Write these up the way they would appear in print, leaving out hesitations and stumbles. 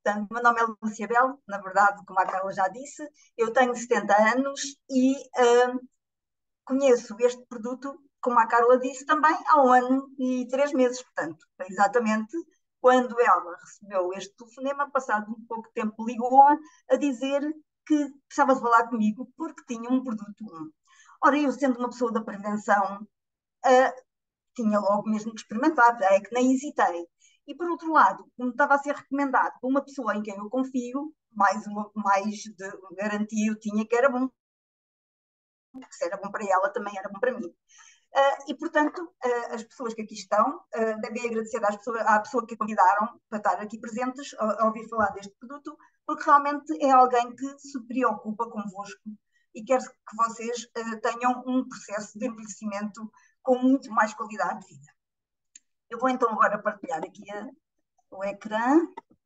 Portanto, meu nome é Lúcia Belo, na verdade, como a Carla já disse, eu tenho 70 anos e conheço este produto, como a Carla disse, também há 1 ano e 3 meses, portanto, foi exatamente quando ela recebeu este telefonema, passado um pouco tempo ligou-a a dizer que precisava de falar comigo porque tinha um produto. Ora, eu sendo uma pessoa da prevenção, tinha logo mesmo que experimentar, é que nem hesitei. E por outro lado, como estava a ser recomendado por uma pessoa em quem eu confio, mais de garantia eu tinha que era bom, porque se era bom para ela, também era bom para mim. E, portanto, as pessoas que aqui estão devem agradecer à pessoa que a convidaram para estar aqui presentes, a ouvir falar deste produto, porque realmente é alguém que se preocupa convosco e quer que vocês tenham um processo de envelhecimento com muito mais qualidade de vida. Eu vou então agora partilhar aqui o ecrã.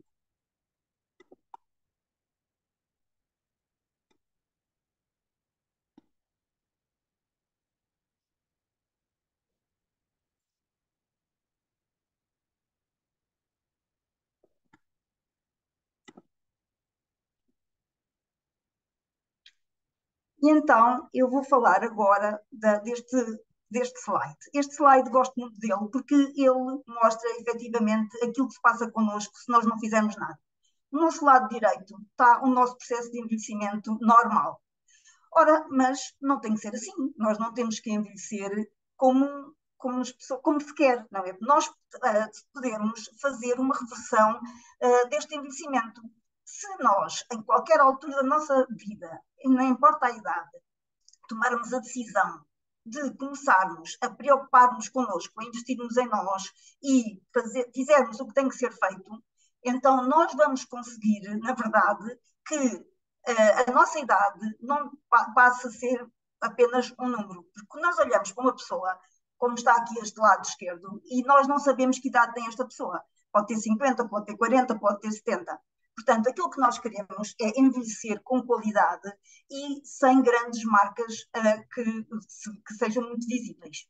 E então eu vou falar agora deste slide. Este slide gosto muito dele porque ele mostra efetivamente aquilo que se passa connosco se nós não fizermos nada. No nosso lado direito está o nosso processo de envelhecimento normal. Ora, mas não tem que ser assim. Nós não temos que envelhecer como se quer, não é? Nós podemos fazer uma reversão deste envelhecimento. Se nós, em qualquer altura da nossa vida, não importa a idade, tomarmos a decisão de começarmos a preocupar-nos connosco, a investirmos em nós e fizermos o que tem que ser feito, então nós vamos conseguir, na verdade, que a nossa idade não passe a ser apenas um número. Porque nós olhamos para uma pessoa, como está aqui este lado esquerdo, e nós não sabemos que idade tem esta pessoa. Pode ter 50, pode ter 40, pode ter 70. Portanto, aquilo que nós queremos é envelhecer com qualidade e sem grandes marcas que sejam muito visíveis.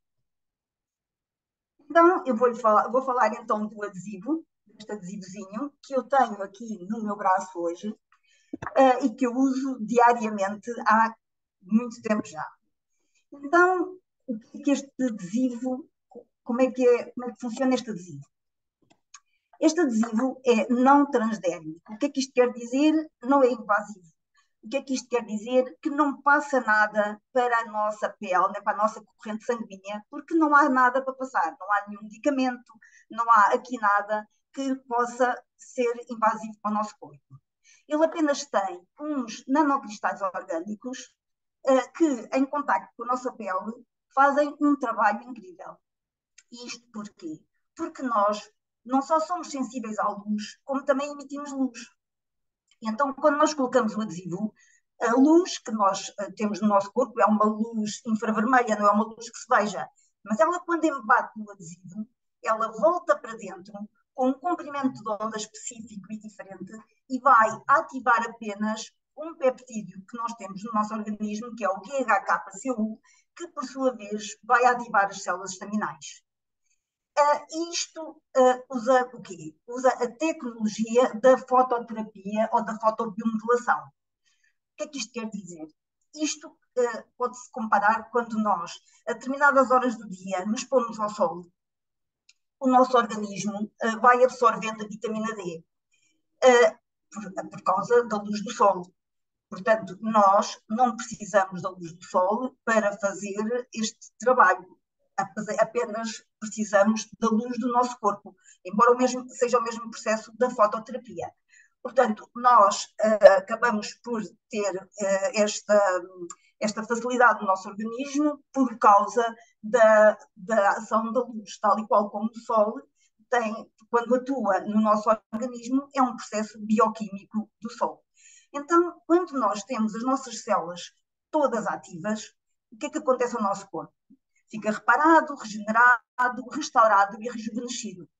Então, vou falar então do adesivo, deste adesivozinho, que eu tenho aqui no meu braço hoje, e que eu uso diariamente há muito tempo já. Então, o que é este adesivo, como é que funciona este adesivo? Este adesivo é não transdérmico. O que é que isto quer dizer? Não é invasivo. O que é que isto quer dizer? Que não passa nada para a nossa pele, nem para a nossa corrente sanguínea, porque não há nada para passar, não há nenhum medicamento, não há aqui nada que possa ser invasivo para o nosso corpo. Ele apenas tem uns nanocristais orgânicos que, em contacto com a nossa pele, fazem um trabalho incrível. E isto porquê? Porque nós não só somos sensíveis à luz, como também emitimos luz. E então, quando nós colocamos o adesivo, a luz que nós temos no nosso corpo é uma luz infravermelha, não é uma luz que se veja. Mas ela, quando embate no adesivo, ela volta para dentro com um comprimento de onda específico e diferente e vai ativar apenas um peptídeo que nós temos no nosso organismo, que é o GHK-CU, que, por sua vez, vai ativar as células estaminais. Isto usa o quê? Usa a tecnologia da fototerapia ou da fotobiomodulação. O que é que isto quer dizer? Isto pode-se comparar quando nós, a determinadas horas do dia, nos pomos ao sol, o nosso organismo vai absorvendo a vitamina D por causa da luz do sol. Portanto, nós não precisamos da luz do sol para fazer este trabalho. Apenas precisamos da luz do nosso corpo, embora seja o mesmo processo da fototerapia. Portanto, nós acabamos por ter esta facilidade no nosso organismo por causa da ação da luz, tal e qual como o sol tem, quando atua no nosso organismo, é um processo bioquímico do sol. Então, quando nós temos as nossas células todas ativas, o que é que acontece ao nosso corpo? Fica reparado, regenerado, restaurado e rejuvenescido.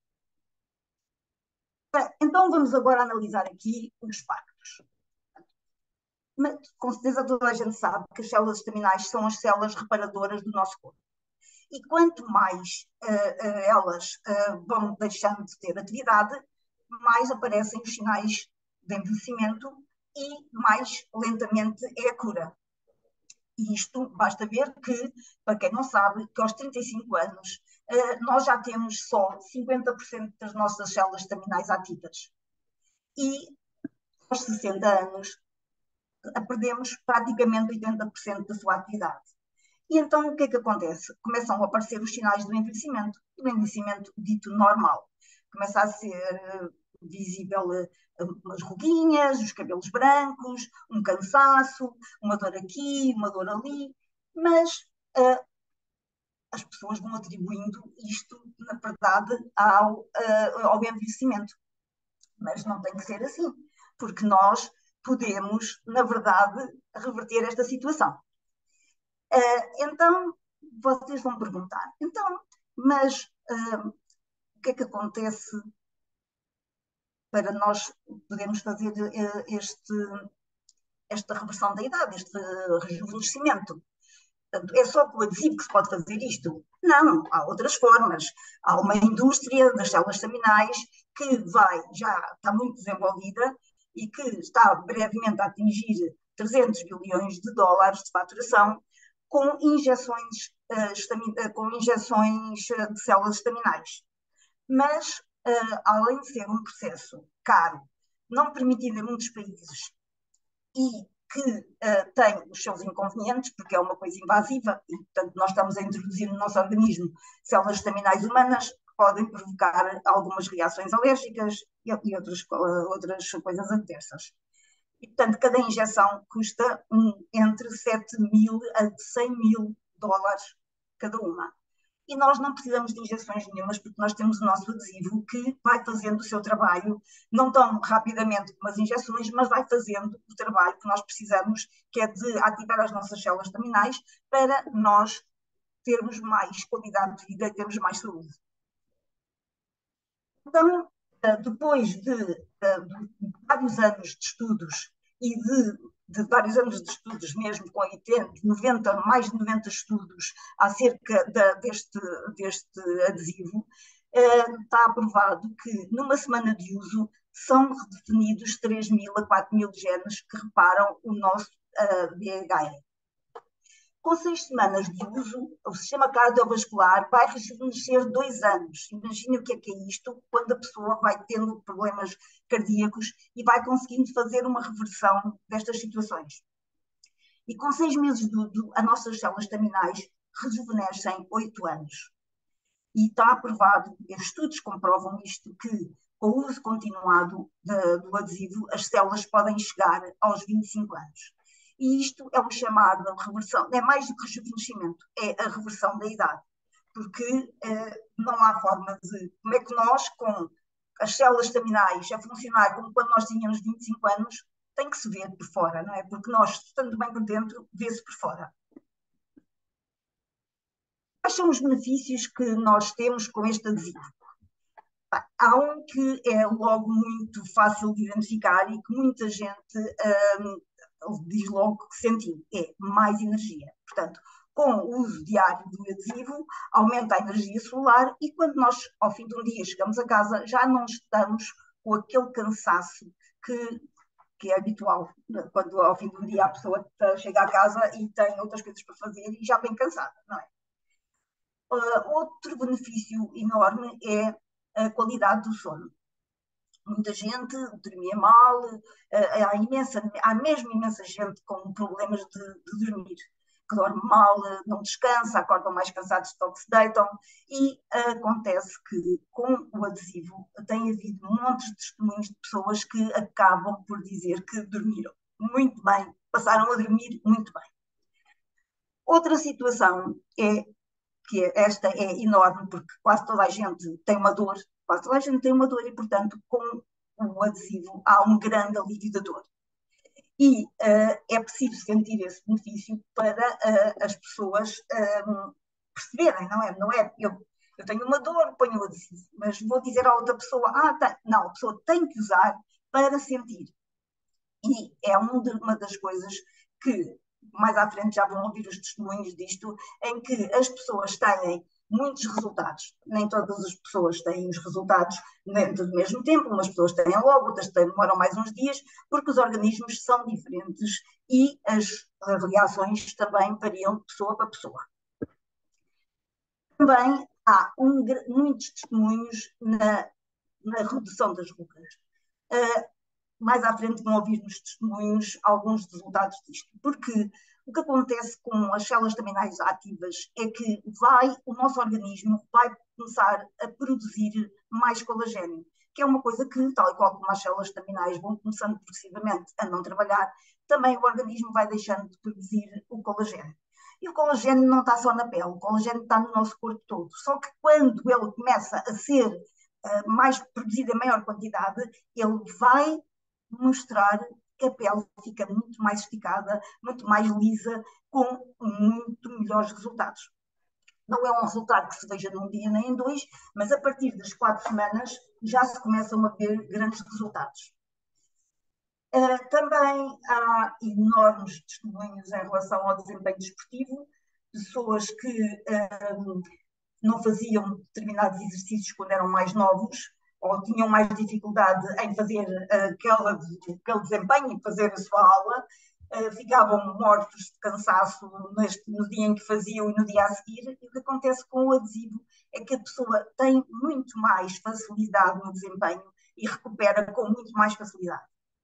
Então, vamos agora analisar aqui os factos. Mas, com certeza toda a gente sabe que as células estaminais são as células reparadoras do nosso corpo. E quanto mais elas vão deixando de ter atividade, mais aparecem os sinais de envelhecimento e mais lentamente é a cura. E isto basta ver que, para quem não sabe, que aos 35 anos nós já temos só 50% das nossas células estaminais ativas. E aos 60 anos perdemos praticamente 80% da sua atividade. E então o que é que acontece? Começam a aparecer os sinais do envelhecimento dito normal. Começa a ser visível umas ruguinhas, os cabelos brancos, um cansaço, uma dor aqui, uma dor ali, mas as pessoas vão atribuindo isto, na verdade, ao envelhecimento. Mas não tem que ser assim, porque nós podemos, na verdade, reverter esta situação. Então, vocês vão perguntar, então, mas o que é que acontece para nós podermos fazer esta reversão da idade, este rejuvenescimento? Portanto, é só com o adesivo que se pode fazer isto? Não, há outras formas. Há uma indústria das células estaminais que já está muito desenvolvida e que está brevemente a atingir 300 bilhões de dólares de faturação com injeções de células estaminais. Mas, além de ser um processo caro, não permitido em muitos países e que tem os seus inconvenientes, porque é uma coisa invasiva, e, portanto, nós estamos a introduzir no nosso organismo células estaminais humanas que podem provocar algumas reações alérgicas e outras coisas adversas. E, portanto, cada injeção custa entre 7.000 a 100.000 dólares cada uma. E nós não precisamos de injeções nenhumas, porque nós temos o nosso adesivo que vai fazendo o seu trabalho, não tão rapidamente como as injeções, mas vai fazendo o trabalho que nós precisamos, que é de ativar as nossas células estaminais para nós termos mais qualidade de vida e termos mais saúde. Então, depois de vários anos de estudos e de vários anos de estudos, mesmo com 80, mais de 90 estudos acerca deste adesivo, está aprovado que numa semana de uso são redefinidos 3.000 a 4.000 genes que reparam o nosso DHE. Com 6 semanas de uso, o sistema cardiovascular vai rejuvenescer 2 anos. Imagine o que é isto, quando a pessoa vai tendo problemas cardíacos e vai conseguindo fazer uma reversão destas situações. E com 6 meses de uso, as nossas células estaminais rejuvenescem 8 anos. E está aprovado, os estudos comprovam isto, que com o uso continuado do adesivo, as células podem chegar aos 25 anos. E isto é uma chamada reversão, é mais do que rejuvenescimento, é a reversão da idade, porque não há forma de, como é que nós, com as células estaminais a funcionar como quando nós tínhamos 25 anos, tem que se ver por fora, não é? Porque nós, estando bem por dentro, vê-se por fora. Quais são os benefícios que nós temos com este adesivo? Há um que é logo muito fácil de identificar e que muita gente diz logo que sentiu, é mais energia. Portanto, com o uso diário do adesivo, aumenta a energia solar e quando nós, ao fim de um dia, chegamos a casa, já não estamos com aquele cansaço que é habitual, quando ao fim de um dia a pessoa chega a casa e tem outras coisas para fazer e já vem cansada, não é? Outro benefício enorme é a qualidade do sono. Muita gente dormia mal, há mesmo imensa gente com problemas de dormir, que dorme mal, não descansa, acordam mais cansados do que se deitam, e acontece que com o adesivo tem havido montes de testemunhos de pessoas que acabam por dizer que dormiram muito bem, passaram a dormir muito bem. Outra situação é que esta é enorme, porque quase toda a gente tem uma dor, quase toda a gente tem uma dor e, portanto, com o adesivo há um grande alívio da dor. E é preciso sentir esse benefício para as pessoas perceberem, não é? Não é eu tenho uma dor, ponho o adesivo, mas vou dizer à outra pessoa, não, a pessoa tem que usar para sentir. E é uma das coisas que mais à frente já vão ouvir os testemunhos disto, em que as pessoas têm muitos resultados. Nem todas as pessoas têm os resultados dentro do mesmo tempo, umas pessoas têm logo, outras demoram mais uns dias, porque os organismos são diferentes e as reações também variam de pessoa para pessoa. Também há muitos testemunhos na redução das rugas. Mais à frente vão ouvir nos testemunhos alguns resultados disto, porque o que acontece com as células terminais ativas é que o nosso organismo vai começar a produzir mais colagênio, que é uma coisa que, tal e qual como as células terminais vão começando progressivamente a não trabalhar, também o organismo vai deixando de produzir o colagênio. E o colagênio não está só na pele, o colagênio está no nosso corpo todo. Só que quando ele começa a ser mais produzido em maior quantidade, ele vai mostrar que a pele fica muito mais esticada, muito mais lisa, com muito melhores resultados. Não é um resultado que se veja num dia nem em dois, mas a partir das 4 semanas já se começam a ver grandes resultados. Também há enormes testemunhos em relação ao desempenho desportivo, pessoas que não faziam determinados exercícios quando eram mais novos, ou tinham mais dificuldade em fazer aquele desempenho, em fazer a sua aula, ficavam mortos de cansaço no dia em que faziam e no dia a seguir. E o que acontece com o adesivo é que a pessoa tem muito mais facilidade no desempenho e recupera com muito mais facilidade.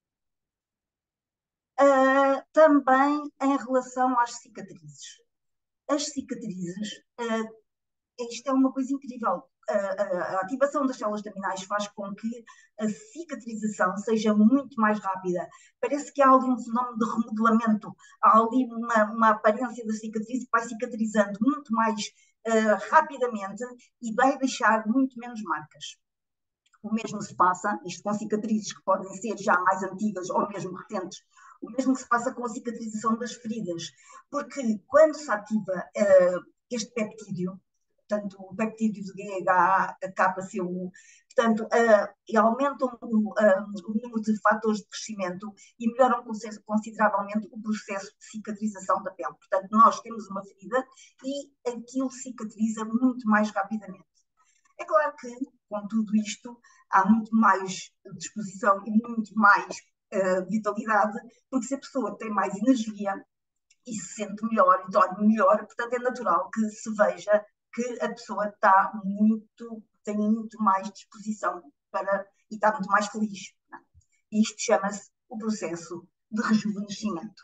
Também em relação às cicatrizes. As cicatrizes, isto é uma coisa incrível. A ativação das células terminais faz com que a cicatrização seja muito mais rápida. Parece que há ali um fenómeno de remodelamento, há ali uma aparência da cicatriz que vai cicatrizando muito mais rapidamente e vai deixar muito menos marcas. O mesmo se passa, isto com cicatrizes que podem ser já mais antigas ou mesmo recentes, o mesmo que se passa com a cicatrização das feridas, porque quando se ativa este peptídeo, portanto, o peptídeo de GHA-KCU, portanto, aumentam o número de fatores de crescimento e melhoram consideravelmente o processo de cicatrização da pele. Portanto, nós temos uma ferida e aquilo cicatriza muito mais rapidamente. É claro que, com tudo isto, há muito mais disposição e muito mais vitalidade, porque se a pessoa tem mais energia e se sente melhor e dorme melhor, portanto é natural que se veja que a pessoa tem muito mais disposição e está muito mais feliz. Não é? Isto chama-se o processo de rejuvenescimento.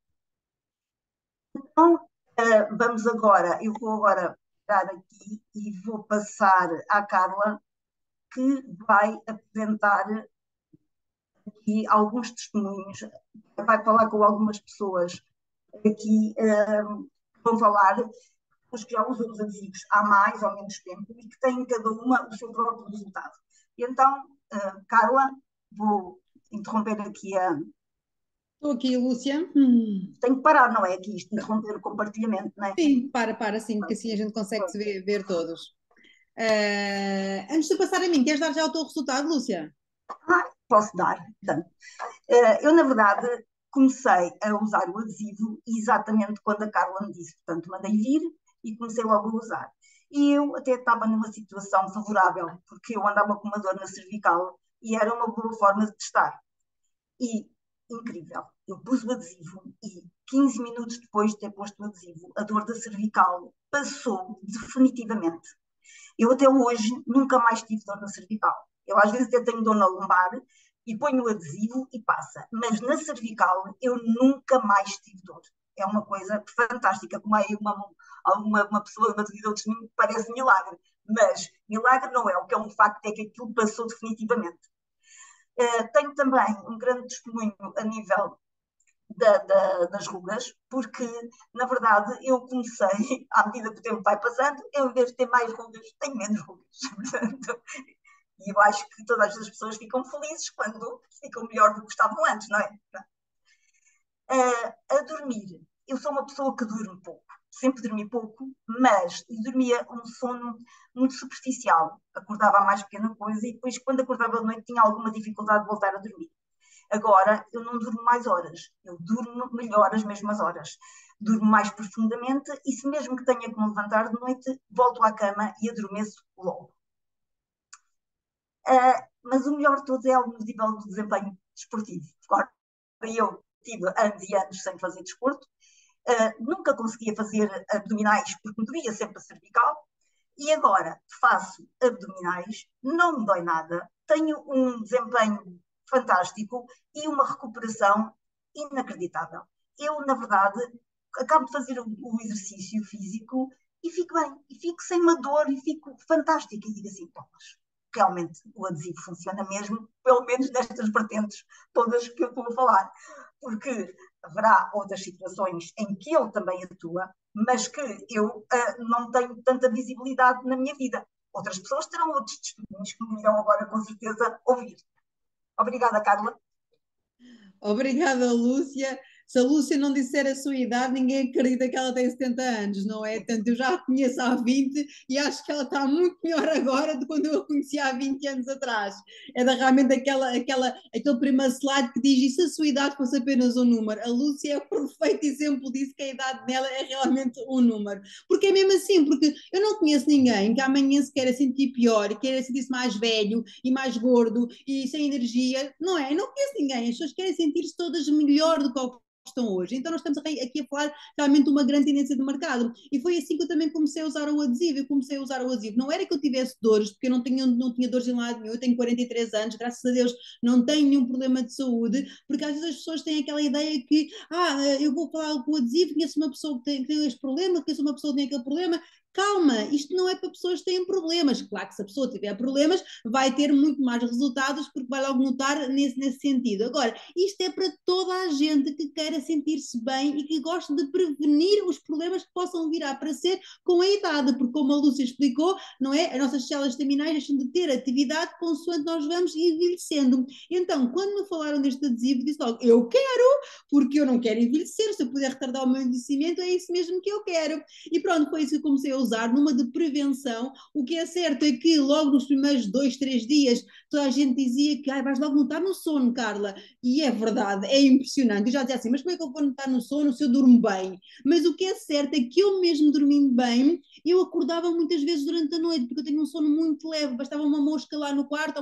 Então, eu vou agora parar aqui e vou passar à Carla, que vai apresentar aqui alguns testemunhos, vai falar com algumas pessoas aqui, vão falar os que já usam os adesivos há mais ou menos tempo e que têm cada uma o seu próprio resultado. E então, Carla, vou interromper aqui a... Estou aqui, Lúcia. Tenho que parar, não é? Aqui isto, interromper o compartilhamento, não é? Sim, para, sim, que assim a gente consegue se ver todos. Antes de passar a mim, queres dar já o teu resultado, Lúcia? Posso dar. Portanto, eu, na verdade, comecei a usar o adesivo exatamente quando a Carla me disse. Portanto, mandei vir e comecei logo a usar. E eu até estava numa situação favorável, porque eu andava com uma dor na cervical e era uma boa forma de testar. E, incrível, eu pus o adesivo e 15 minutos depois de ter posto o adesivo, a dor da cervical passou definitivamente. Eu até hoje nunca mais tive dor na cervical. Eu às vezes até tenho dor na lombar e ponho o adesivo e passa. Mas na cervical eu nunca mais tive dor. É uma coisa fantástica, como aí uma pessoa, uma seguidora de mim, parece milagre. Mas milagre não é, o que é um facto é que aquilo passou definitivamente. Tenho também um grande testemunho a nível das rugas, porque, na verdade, eu comecei, à medida que o tempo vai passando, eu, em vez de ter mais rugas, tenho menos rugas. Portanto, e eu acho que todas as pessoas ficam felizes quando ficam melhor do que estavam antes, não é? A dormir, eu sou uma pessoa que dorme pouco, sempre dormi pouco, mas dormia um sono muito superficial. Acordava a mais pequena coisa e depois, quando acordava de noite, tinha alguma dificuldade de voltar a dormir. Agora, eu não durmo mais horas, eu durmo melhor as mesmas horas. durmo mais profundamente e se mesmo que tenha que me levantar de noite, volto à cama e adormeço logo. Mas o melhor de todos é ao nível do desempenho desportivo. Agora, eu tive anos e anos sem fazer desporto, nunca conseguia fazer abdominais porque me doía sempre a cervical, e agora faço abdominais, não me dói nada, tenho um desempenho fantástico e uma recuperação inacreditável. Eu, na verdade, acabo de fazer o exercício físico e fico bem, e fico sem uma dor, e fico fantástica. E digo assim, mas realmente o adesivo funciona mesmo, pelo menos nestas vertentes todas que eu estou a falar. Porque haverá outras situações em que ele também atua, mas que eu não tenho tanta visibilidade na minha vida. Outras pessoas terão outros testemunhos que me irão agora, com certeza, ouvir. Obrigada, Carla. Obrigada, Lúcia. Se a Lúcia não disser a sua idade, ninguém acredita que ela tem 70 anos, não é? Tanto eu já a conheço há 20 e acho que ela está muito melhor agora do que quando eu a conheci há 20 anos atrás. É realmente aquele primeiro slide que diz: e se a sua idade fosse apenas um número? A Lúcia é o perfeito exemplo disso, que a idade dela é realmente um número. Porque é mesmo assim, porque eu não conheço ninguém que amanhã se queira sentir pior, queira sentir-se mais velho e mais gordo e sem energia, não é? Eu não conheço ninguém, as pessoas querem sentir-se todas melhor do que estão hoje. Então nós estamos aqui a falar realmente de uma grande tendência de mercado. E foi assim que eu também comecei a usar o adesivo. Eu comecei a usar o adesivo. Não era que eu tivesse dores, porque eu não tinha dores em lado nenhum. Eu tenho 43 anos, graças a Deus não tenho nenhum problema de saúde, porque às vezes as pessoas têm aquela ideia que eu vou falar com o adesivo, conheço uma pessoa que tem este problema, conheço uma pessoa que tem aquele problema. Calma, isto não é para pessoas que têm problemas. Claro que se a pessoa tiver problemas, vai ter muito mais resultados, porque vai logo notar nesse sentido. Agora, isto é para toda a gente que queira sentir-se bem e que goste de prevenir os problemas que possam vir a aparecer com a idade, porque como a Lúcia explicou, não é? As nossas células estaminais deixam de ter atividade consoante nós vamos envelhecendo. Então, quando me falaram deste adesivo, disse logo, eu quero, porque eu não quero envelhecer, se eu puder retardar o meu envelhecimento, é isso mesmo que eu quero. E pronto, foi isso que eu comecei a usar, numa de prevenção. O que é certo é que logo nos primeiros 2, 3 dias, toda a gente dizia que vais logo notar no sono, Carla. E é verdade, é impressionante. Eu já dizia assim, mas como é que eu vou notar no sono se eu durmo bem? Mas o que é certo é que eu mesmo dormindo bem, eu acordava muitas vezes durante a noite, porque eu tenho um sono muito leve, bastava uma mosca lá no quarto,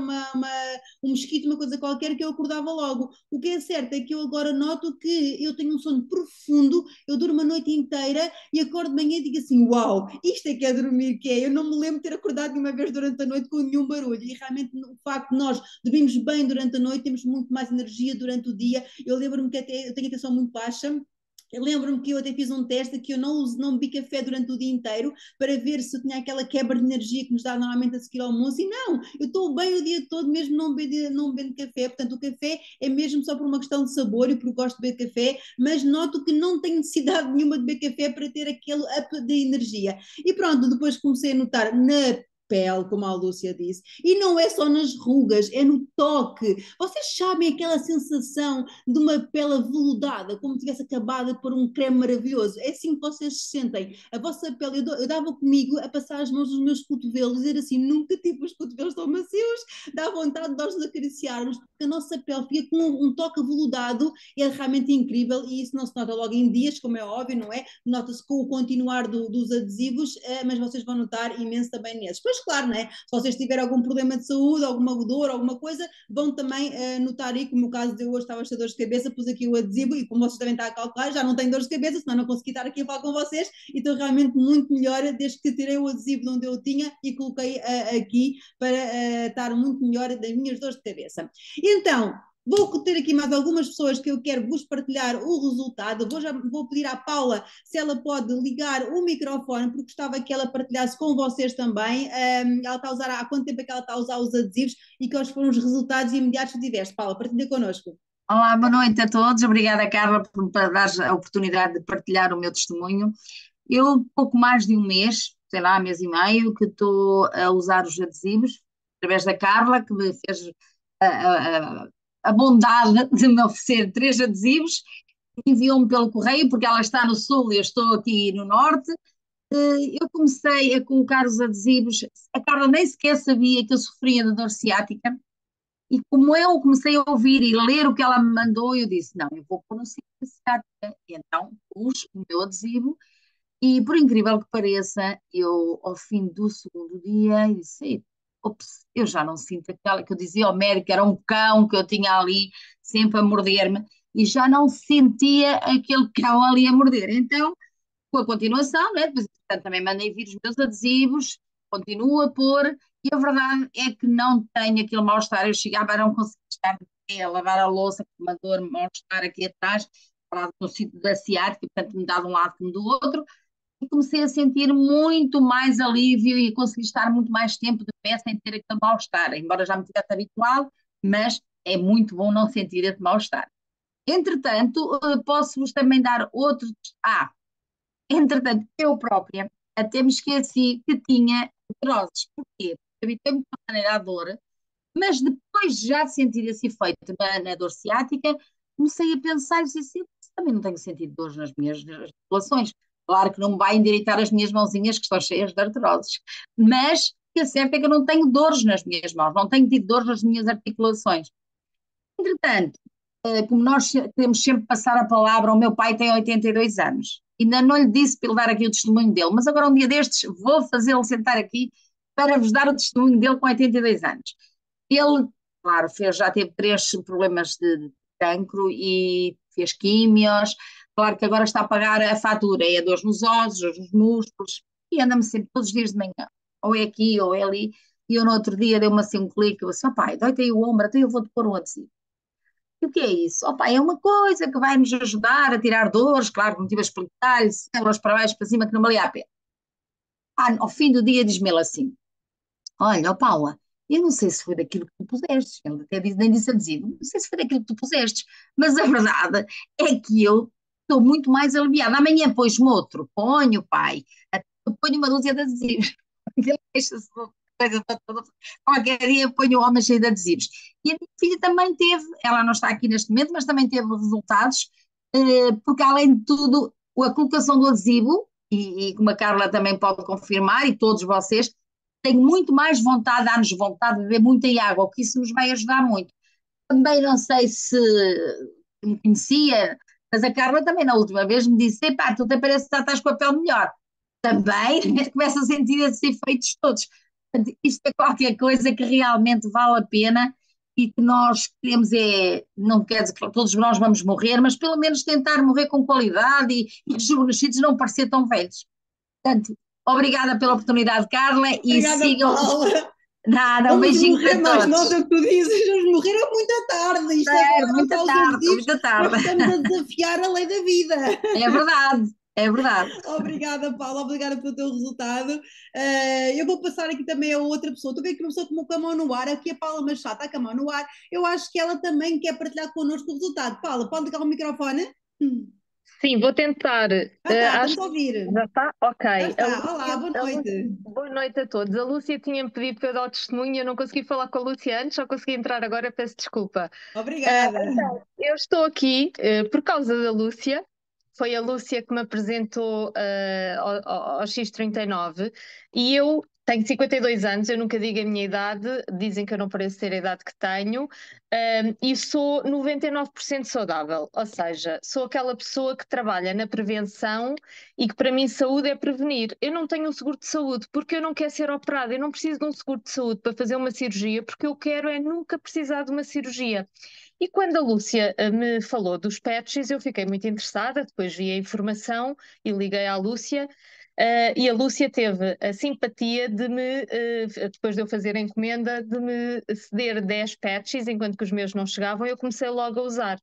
um mosquito, uma coisa qualquer, que eu acordava logo. O que é certo é que eu agora noto que eu tenho um sono profundo, eu durmo a noite inteira e acordo de manhã e digo assim, uau, isto é que é dormir, que é? Eu não me lembro de ter acordado nenhuma vez durante a noite com nenhum barulho, e realmente o facto de nós dormimos bem durante a noite, temos muito mais energia durante o dia. Eu lembro-me que até eu tenho atenção muito baixa. Eu lembro-me que eu até fiz um teste que eu não bebi café durante o dia inteiro para ver se eu tinha aquela quebra de energia que nos dá normalmente a seguir ao almoço, e não, eu estou bem o dia todo mesmo não bebendo café. Portanto o café é mesmo só por uma questão de sabor e porque gosto de beber café, mas noto que não tenho necessidade nenhuma de beber café para ter aquele up de energia. E pronto, depois comecei a notar na pele, como a Lúcia disse, e não é só nas rugas, é no toque. Vocês sabem aquela sensação de uma pele aveludada, como se tivesse acabado por um creme maravilhoso? É assim que vocês se sentem. A vossa pele, eu dava comigo a passar as mãos nos meus cotovelos, dizer assim, nunca tive os cotovelos tão macios, dá vontade de nós acariciarmos, porque a nossa pele fica com um toque aveludado, e é realmente incrível, e isso não se nota logo em dias, como é óbvio, não é? Nota-se com o continuar dos adesivos, mas vocês vão notar imenso também nesses. Pois claro, não é? Se vocês tiverem algum problema de saúde, alguma dor, alguma coisa, vão também notar aí, como no caso de eu hoje estava a ter dores de cabeça, pus aqui o adesivo e como vocês devem estar a calcular, já não tenho dores de cabeça, senão não consegui estar aqui a falar com vocês e estou realmente muito melhor desde que tirei o adesivo de onde eu tinha e coloquei aqui para estar muito melhor das minhas dores de cabeça. Então, vou ter aqui mais algumas pessoas que eu quero vos partilhar o resultado. Vou pedir à Paula se ela pode ligar o microfone, porque gostava que ela partilhasse com vocês também. Ela está a usar, há quanto tempo é que ela está a usar os adesivos e quais foram os resultados imediatos que tiveste? Paula, partilha connosco. Olá, boa noite a todos. Obrigada, Carla, por dar a oportunidade de partilhar o meu testemunho. Eu, pouco mais de um mês, sei lá, mês e meio, que estou a usar os adesivos, através da Carla, que me fez a, a, a bondade de me oferecer 3 adesivos, enviou-me pelo correio, porque ela está no sul e eu estou aqui no norte. Eu comecei a colocar os adesivos, a Carla nem sequer sabia que eu sofria de dor ciática, E como eu comecei a ouvir e ler o que ela me mandou, eu disse, não, eu vou pôr um sítio de ciática. E então pus o meu adesivo e, por incrível que pareça, eu, ao fim do segundo dia, eu disse, "Ei, ops, eu já não sinto aquela que eu dizia ao médico, que era um cão que eu tinha ali sempre a morder-me, e já não sentia aquele cão ali a morder. Então, com a continuação, né? Depois, portanto, também mandei vir os meus adesivos, continuo a pôr, e a verdade é que não tenho aquele mal-estar. Eu chegava a não conseguir estar de pé, a lavar a louça, com uma dor, mal-estar aqui atrás, para no sítio da ciática, portanto, me dá de um lado como do outro, e comecei a sentir muito mais alívio e consegui estar muito mais tempo de pé sem ter aquele mal-estar, embora já me tivesse habituado, mas é muito bom não sentir esse mal-estar. Entretanto, posso-vos também dar outros. Entretanto, eu própria até me esqueci que tinha artroses. Porquê? Porque habituei-me de uma maneira à dor, mas depois de já sentir esse efeito na dor ciática, comecei a pensar e disse assim, também não tenho sentido dores nas minhas articulações. Claro que não me vai endireitar as minhas mãozinhas que estão cheias de artroses, mas o que é certo é que eu não tenho dores nas minhas mãos, não tenho tido dores nas minhas articulações. Entretanto, como nós queremos sempre passar a palavra, o meu pai tem 82 anos. Ainda não lhe disse para ele dar aqui o testemunho dele, mas agora um dia destes vou fazê-lo sentar aqui para vos dar o testemunho dele com 82 anos. Ele, claro, já teve 3 problemas de cancro e fez químios. Claro que agora está a pagar a fatura, é dores nos ossos, dores nos músculos, e anda-me sempre todos os dias de manhã, ou é aqui ou é ali. E eu no outro dia deu-me assim um clique, eu disse, oh, pai, dói-te aí o ombro, então eu vou-te pôr um adesivo. E o que é isso? Opa, é uma coisa que vai nos ajudar a tirar dores, claro que não tive a explicar-lhe, euros para baixo, para cima, que não valia a pena. Ao fim do dia diz-me ele assim, olha, ó Paula, eu não sei se foi daquilo que tu puseste, ele até disse, nem disse adesivo, não sei se foi daquilo que tu puseste, mas a verdade é que eu estou muito mais aliviada. Amanhã pôs-me outro, ponho, pai, ponho uma dúzia de adesivos, ele deixa-se coisa toda, qualquer dia ponho o homem cheio de adesivos. E a minha filha também teve, ela não está aqui neste momento, mas também teve resultados, porque além de tudo, a colocação do adesivo, e como a Carla também pode confirmar, e todos vocês, tenho muito mais vontade, dá-nos vontade de beber muita água, o que isso nos vai ajudar muito. Também não sei se me conhecia, mas a Carla também na última vez me disse, epá, tu até parece que estás com a pele melhor. Também começa a sentir esses efeitos todos. Portanto, isto é qualquer coisa que realmente vale a pena e que nós queremos não quer dizer que todos nós vamos morrer, mas pelo menos tentar morrer com qualidade e rejuvenescidos, não parecer tão velhos. Portanto, obrigada pela oportunidade, Carla, e Obrigada, sigam. Paula. Nada, um Vamos beijinho morrer para mais todos. nós, é o que tu dizes, vamos morrer a muita tarde. Isto Sério, agora, muita para os tarde, adesivos, muita tarde. nós estamos a desafiar a lei da vida. É verdade, é verdade. Obrigada, Paula, obrigada pelo teu resultado. Eu vou passar aqui também a outra pessoa. Estou a ver que uma pessoa com a mão no ar, aqui a Paula Machado está com a mão no ar. Eu acho que ela também quer partilhar connosco o resultado. Paula, pode ligar o microfone? Sim, vou tentar. Estamos a ouvir. Já está? Ok. Já está. Olá, boa noite. Boa noite a todos. A Lúcia tinha-me pedido para eu dar o testemunho, eu não consegui falar com a Lúcia antes, só consegui entrar agora, peço desculpa. Obrigada. Então, eu estou aqui por causa da Lúcia. Foi a Lúcia que me apresentou ao X39 e eu tenho 52 anos, eu nunca digo a minha idade, dizem que eu não pareço ter a idade que tenho, e sou 99% saudável, ou seja, sou aquela pessoa que trabalha na prevenção e que para mim saúde é prevenir. Eu não tenho um seguro de saúde porque eu não quero ser operada, eu não preciso de um seguro de saúde para fazer uma cirurgia porque eu quero é nunca precisar de uma cirurgia. E quando a Lúcia me falou dos patches, eu fiquei muito interessada, depois vi a informação e liguei à Lúcia. E a Lúcia teve a simpatia de depois de eu fazer a encomenda, de me ceder 10 patches, enquanto que os meus não chegavam, eu comecei logo a usar.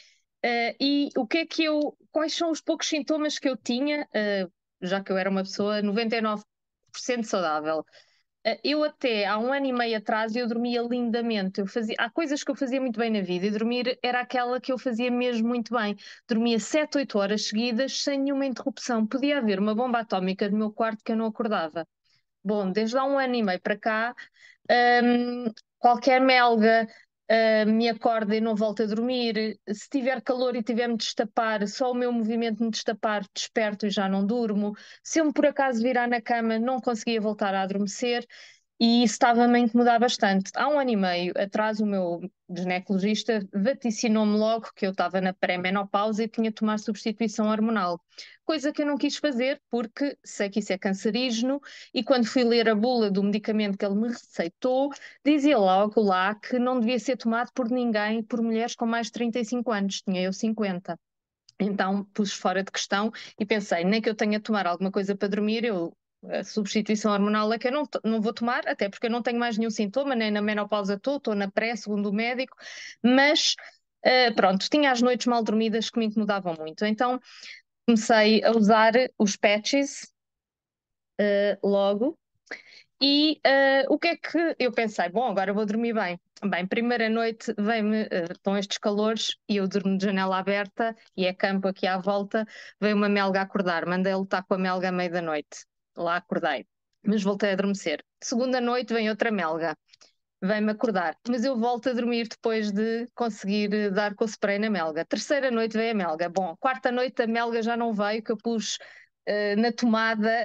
E o que é que quais são os poucos sintomas que eu tinha, já que eu era uma pessoa 99% saudável? Eu até há 1 ano e meio atrás eu dormia lindamente. Há coisas que eu fazia muito bem na vida e dormir era aquela que eu fazia mesmo muito bem. Dormia 7, 8 horas seguidas sem nenhuma interrupção. Podia haver uma bomba atómica no meu quarto que eu não acordava. Bom, desde há 1 ano e meio para cá, qualquer melga me acorda e não volto a dormir. Se tiver calor e tiver-me de destapar, só o meu movimento me destapar, desperto e já não durmo. Se eu me por acaso virar na cama, não conseguia voltar a adormecer. e isso estava-me a incomodar bastante. Há 1 ano e meio atrás, o meu ginecologista vaticinou-me logo que eu estava na pré-menopausa e tinha de tomar substituição hormonal, coisa que eu não quis fazer porque sei que isso é cancerígeno e quando fui ler a bula do medicamento que ele me receitou, dizia logo lá que não devia ser tomado por ninguém, por mulheres com mais de 35 anos, tinha eu 50. Então pus fora de questão e pensei, nem que eu tenha de tomar alguma coisa para dormir, a substituição hormonal é que eu não vou tomar, até porque eu não tenho mais nenhum sintoma, nem na menopausa estou na pré, segundo o médico, mas pronto, tinha as noites mal dormidas que me incomodavam muito. Então comecei a usar os patches logo. E o que é que eu pensei? Bom, agora vou dormir bem. Bem, primeira noite vem-me, estão estes calores e eu durmo de janela aberta e é campo aqui à volta. Veio uma melga a acordar, mandei lutar com a melga à meia da noite. Lá acordei, mas voltei a adormecer. Segunda noite vem outra melga, vem-me acordar, mas eu volto a dormir depois de conseguir dar com o spray na melga. Terceira noite veio a melga. Bom, quarta noite a melga já não veio, que eu pus na tomada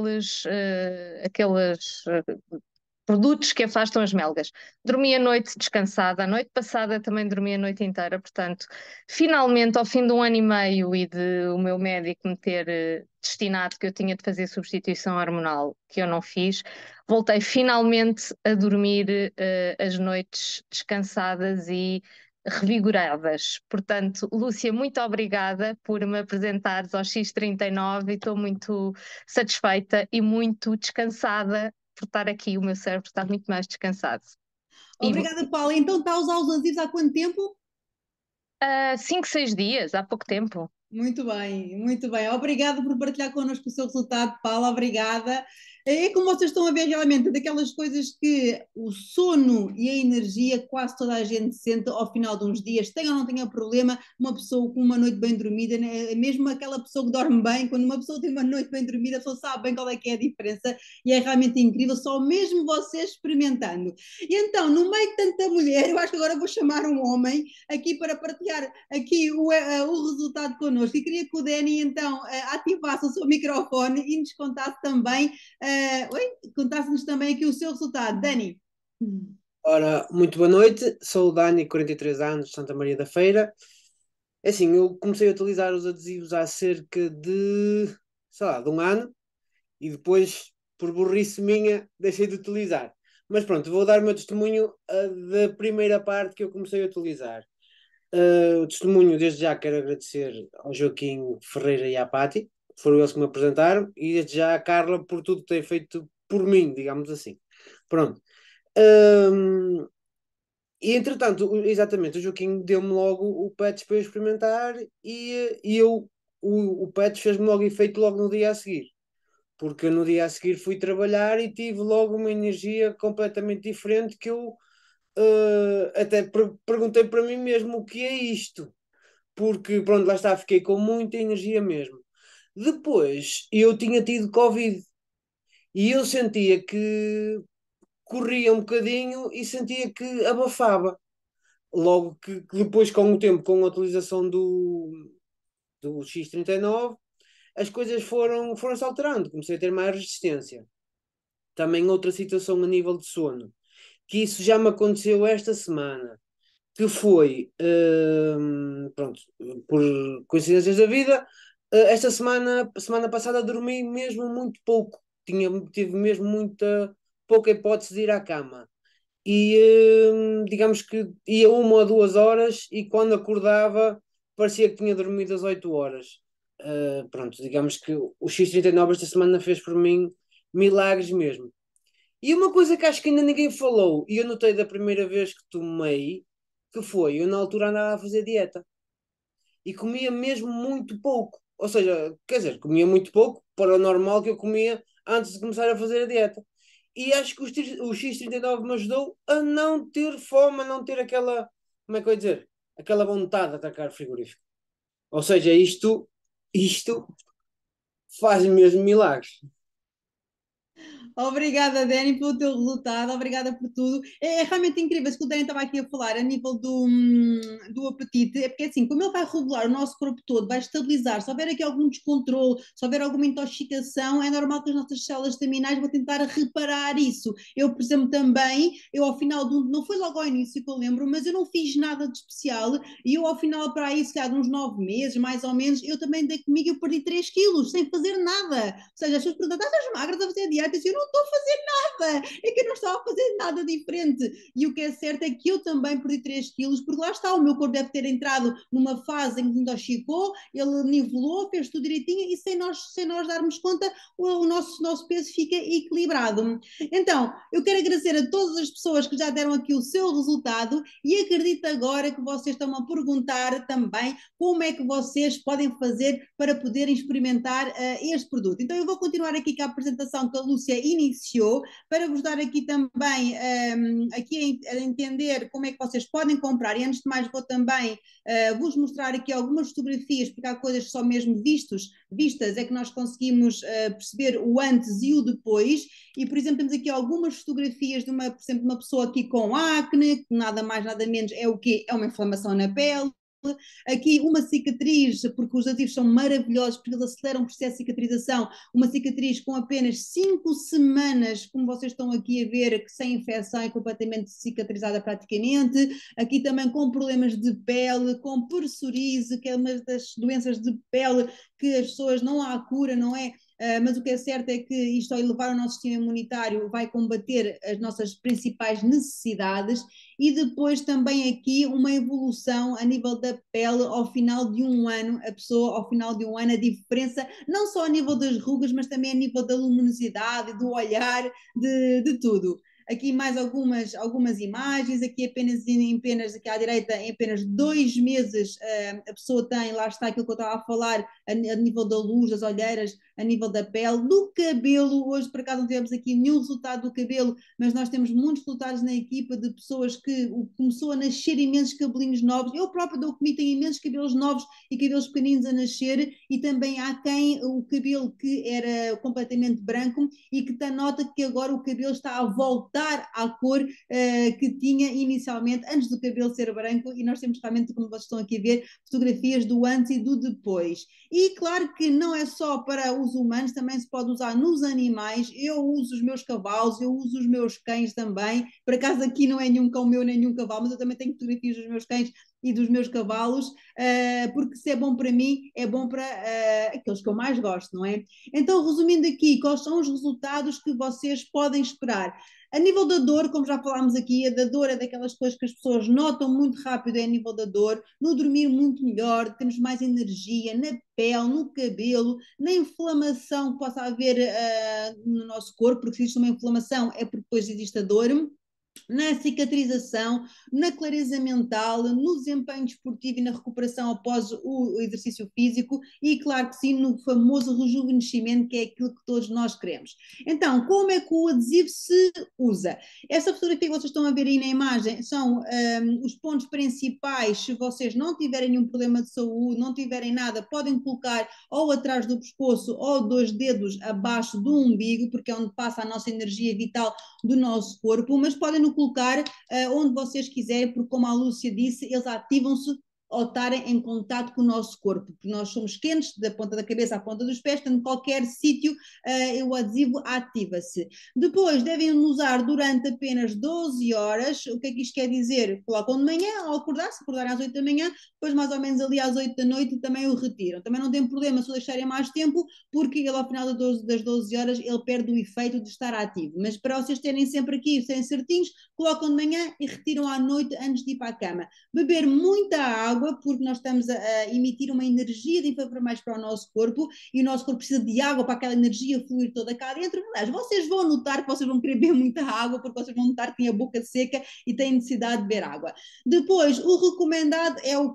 aqueles produtos que afastam as melgas. Dormi a noite descansada, a noite passada também dormi a noite inteira, portanto, finalmente, ao fim de 1 ano e meio e de o meu médico me ter destinado que eu tinha de fazer substituição hormonal, que eu não fiz, voltei finalmente a dormir as noites descansadas e revigoradas. Portanto, Lúcia, muito obrigada por me apresentares ao X39 e estou muito satisfeita e muito descansada por estar aqui. O meu cérebro está muito mais descansado. Obrigada, Paula. Então está a usar os adesivos há quanto tempo? 5, 6 dias, há pouco tempo. Muito bem, muito bem. Obrigada por partilhar connosco o seu resultado, Paula. Obrigada. É como vocês estão a ver realmente, daquelas coisas que o sono e a energia quase toda a gente sente ao final de uns dias, tenha ou não tenha problema, uma pessoa com uma noite bem dormida, né? Mesmo aquela pessoa que dorme bem, quando uma pessoa tem uma noite bem dormida, a pessoa sabe bem qual é que é a diferença e é realmente incrível, só mesmo vocês experimentando. E então, no meio de tanta mulher, eu acho que agora vou chamar um homem aqui para partilhar aqui o resultado connosco. E queria que o Dani então ativasse o seu microfone e nos contasse também, contasse-nos também aqui o seu resultado. Dani. Ora, muito boa noite, sou o Dani, 43 anos, de Santa Maria da Feira. É assim, eu comecei a utilizar os adesivos há cerca de, sei lá, de 1 ano e depois, por burrice minha, deixei de utilizar. Mas pronto, vou dar o meu testemunho da primeira parte que eu comecei a utilizar. O testemunho, desde já, quero agradecer ao Joaquim Ferreira e à Pati, foram eles que me apresentaram, e desde já à Carla por tudo que tem feito por mim, digamos assim. Pronto. E entretanto, exatamente, o Joaquim deu-me logo o patch para eu experimentar e o patch fez-me logo efeito logo no dia a seguir. Porque no dia a seguir fui trabalhar e tive logo uma energia completamente diferente que eu até perguntei para mim mesmo o que é isto. Porque pronto, lá está, fiquei com muita energia mesmo. Depois eu tinha tido Covid e eu sentia que corria um bocadinho e sentia que abafava. Logo que depois, com o tempo, com a utilização do X39, as coisas foram-se alterando, comecei a ter mais resistência. Também outra situação a nível de sono, que isso já me aconteceu esta semana, que foi, pronto, por coincidências da vida, esta semana passada dormi mesmo muito pouco, tive mesmo muita pouca hipótese de ir à cama e digamos que ia 1 ou 2 horas e quando acordava parecia que tinha dormido às 8 horas. Pronto, digamos que o X39 esta semana fez por mim milagres mesmo. E uma coisa que acho que ainda ninguém falou, e eu notei da primeira vez que tomei, que foi, eu na altura andava a fazer dieta e comia mesmo muito pouco. Ou seja, quer dizer, comia muito pouco para o normal que eu comia antes de começar a fazer a dieta. E acho que o X39 me ajudou a não ter fome, a não ter aquela, como é que eu ia dizer? Aquela vontade de atacar o frigorífico. Ou seja, isto faz mesmo milagres. Obrigada, Dani, pelo teu resultado, obrigada por tudo. É realmente incrível, isso que o Dani estava aqui a falar a nível do apetite, é porque assim, como ele vai regular o nosso corpo todo, vai estabilizar, se houver aqui algum descontrole, se houver alguma intoxicação, é normal que as nossas células estaminais vão tentar reparar isso. Eu, por exemplo, também, eu ao final não foi logo ao início que eu lembro, mas eu não fiz nada de especial e eu ao final, para aí, se calhar de uns 9 meses, mais ou menos, eu também dei comigo, eu perdi 3 quilos, sem fazer nada. Ou seja, as pessoas perguntam, estás magra, estás a fazer dieta? Eu não estou a fazer nada, é que eu não estava a fazer nada diferente. E o que é certo é que eu também perdi 3 quilos, porque lá está, o meu corpo deve ter entrado numa fase em que intoxicou, ele nivelou, fez tudo direitinho e sem nós darmos conta, o nosso peso fica equilibrado. Então, eu quero agradecer a todas as pessoas que já deram aqui o seu resultado e acredito agora que vocês estão a perguntar também como é que vocês podem fazer para poderem experimentar este produto. Então, eu vou continuar aqui com a apresentação que a Lúcia iniciou, para vos dar aqui também aqui a entender como é que vocês podem comprar. E antes de mais, vou também vos mostrar aqui algumas fotografias, porque há coisas que só mesmo vistas é que nós conseguimos perceber o antes e o depois. E, por exemplo, temos aqui algumas fotografias de por exemplo, uma pessoa aqui com acne, que nada mais, nada menos é o quê? É uma inflamação na pele. Aqui uma cicatriz, porque os adesivos são maravilhosos, porque eles aceleram o processo de cicatrização, uma cicatriz com apenas 5 semanas, como vocês estão aqui a ver, que sem infecção é completamente cicatrizada praticamente. Aqui também com problemas de pele, com psoríase, que é uma das doenças de pele que as pessoas não há cura, não é? Mas o que é certo é que isto, ao elevar o nosso sistema imunitário, vai combater as nossas principais necessidades. E depois também aqui uma evolução a nível da pele ao final de um ano, a pessoa ao final de um ano, a diferença não só a nível das rugas, mas também a nível da luminosidade, do olhar, de tudo. Aqui mais algumas imagens, aqui apenas aqui à direita, em apenas 2 meses a pessoa tem, lá está aquilo que eu estava a falar, a nível da luz, das olheiras, a nível da pele, do cabelo. Hoje por acaso não tivemos aqui nenhum resultado do cabelo, mas nós temos muitos resultados na equipa de pessoas que começou a nascer imensos cabelinhos novos. Eu própria dou comigo, tenho imensos cabelos novos e cabelos pequeninos a nascer, e também há quem o cabelo que era completamente branco e que nota que agora o cabelo está a voltar à cor que tinha inicialmente, antes do cabelo ser branco, e nós temos realmente, como vocês estão aqui a ver, fotografias do antes e do depois. E claro que não é só para os humanos, também se pode usar nos animais. Eu uso os meus cavalos, eu uso os meus cães também. Por acaso aqui não é nenhum cão meu, nem nenhum cavalo, mas eu também tenho fotografias dos meus cães e dos meus cavalos, porque se é bom para mim, é bom para aqueles que eu mais gosto, não é? Então, resumindo aqui, quais são os resultados que vocês podem esperar? A nível da dor, como já falámos aqui, a da dor é daquelas coisas que as pessoas notam muito rápido, é a nível da dor, no dormir muito melhor, temos mais energia na pele, no cabelo, na inflamação que possa haver no nosso corpo, porque se existe uma inflamação é porque depois existe a dor, na cicatrização, na clareza mental, no desempenho desportivo e na recuperação após o exercício físico e, claro que sim, no famoso rejuvenescimento, que é aquilo que todos nós queremos. Então, como é que o adesivo se usa? Essa fotografia que vocês estão a ver aí na imagem são os pontos principais. Se vocês não tiverem nenhum problema de saúde, não tiverem nada, podem colocar ou atrás do pescoço ou 2 dedos abaixo do umbigo, porque é onde passa a nossa energia vital do nosso corpo, mas podem no colocar onde vocês quiserem, porque como a Lúcia disse, eles ativam-se ao estarem em contato com o nosso corpo, porque nós somos quentes da ponta da cabeça à ponta dos pés, portanto, em qualquer sítio o adesivo ativa-se. Depois, devem usar durante apenas 12 horas. O que é que isto quer dizer? Colocam de manhã, ao acordar, se acordarem às 8 da manhã, depois mais ou menos ali às 8 da noite também o retiram. Também não tem problema se o deixarem mais tempo, porque ele ao final das 12 horas ele perde o efeito de estar ativo. Mas para vocês terem sempre aqui, serem certinhos, colocam de manhã e retiram à noite antes de ir para a cama. Beber muita água, porque nós estamos a emitir uma energia de infravermelhos para o nosso corpo e o nosso corpo precisa de água para aquela energia fluir toda cá dentro. Aliás, vocês vão notar que vocês vão querer beber muita água, porque vocês vão notar que têm a boca seca e têm necessidade de beber água. Depois, o recomendado é o quê?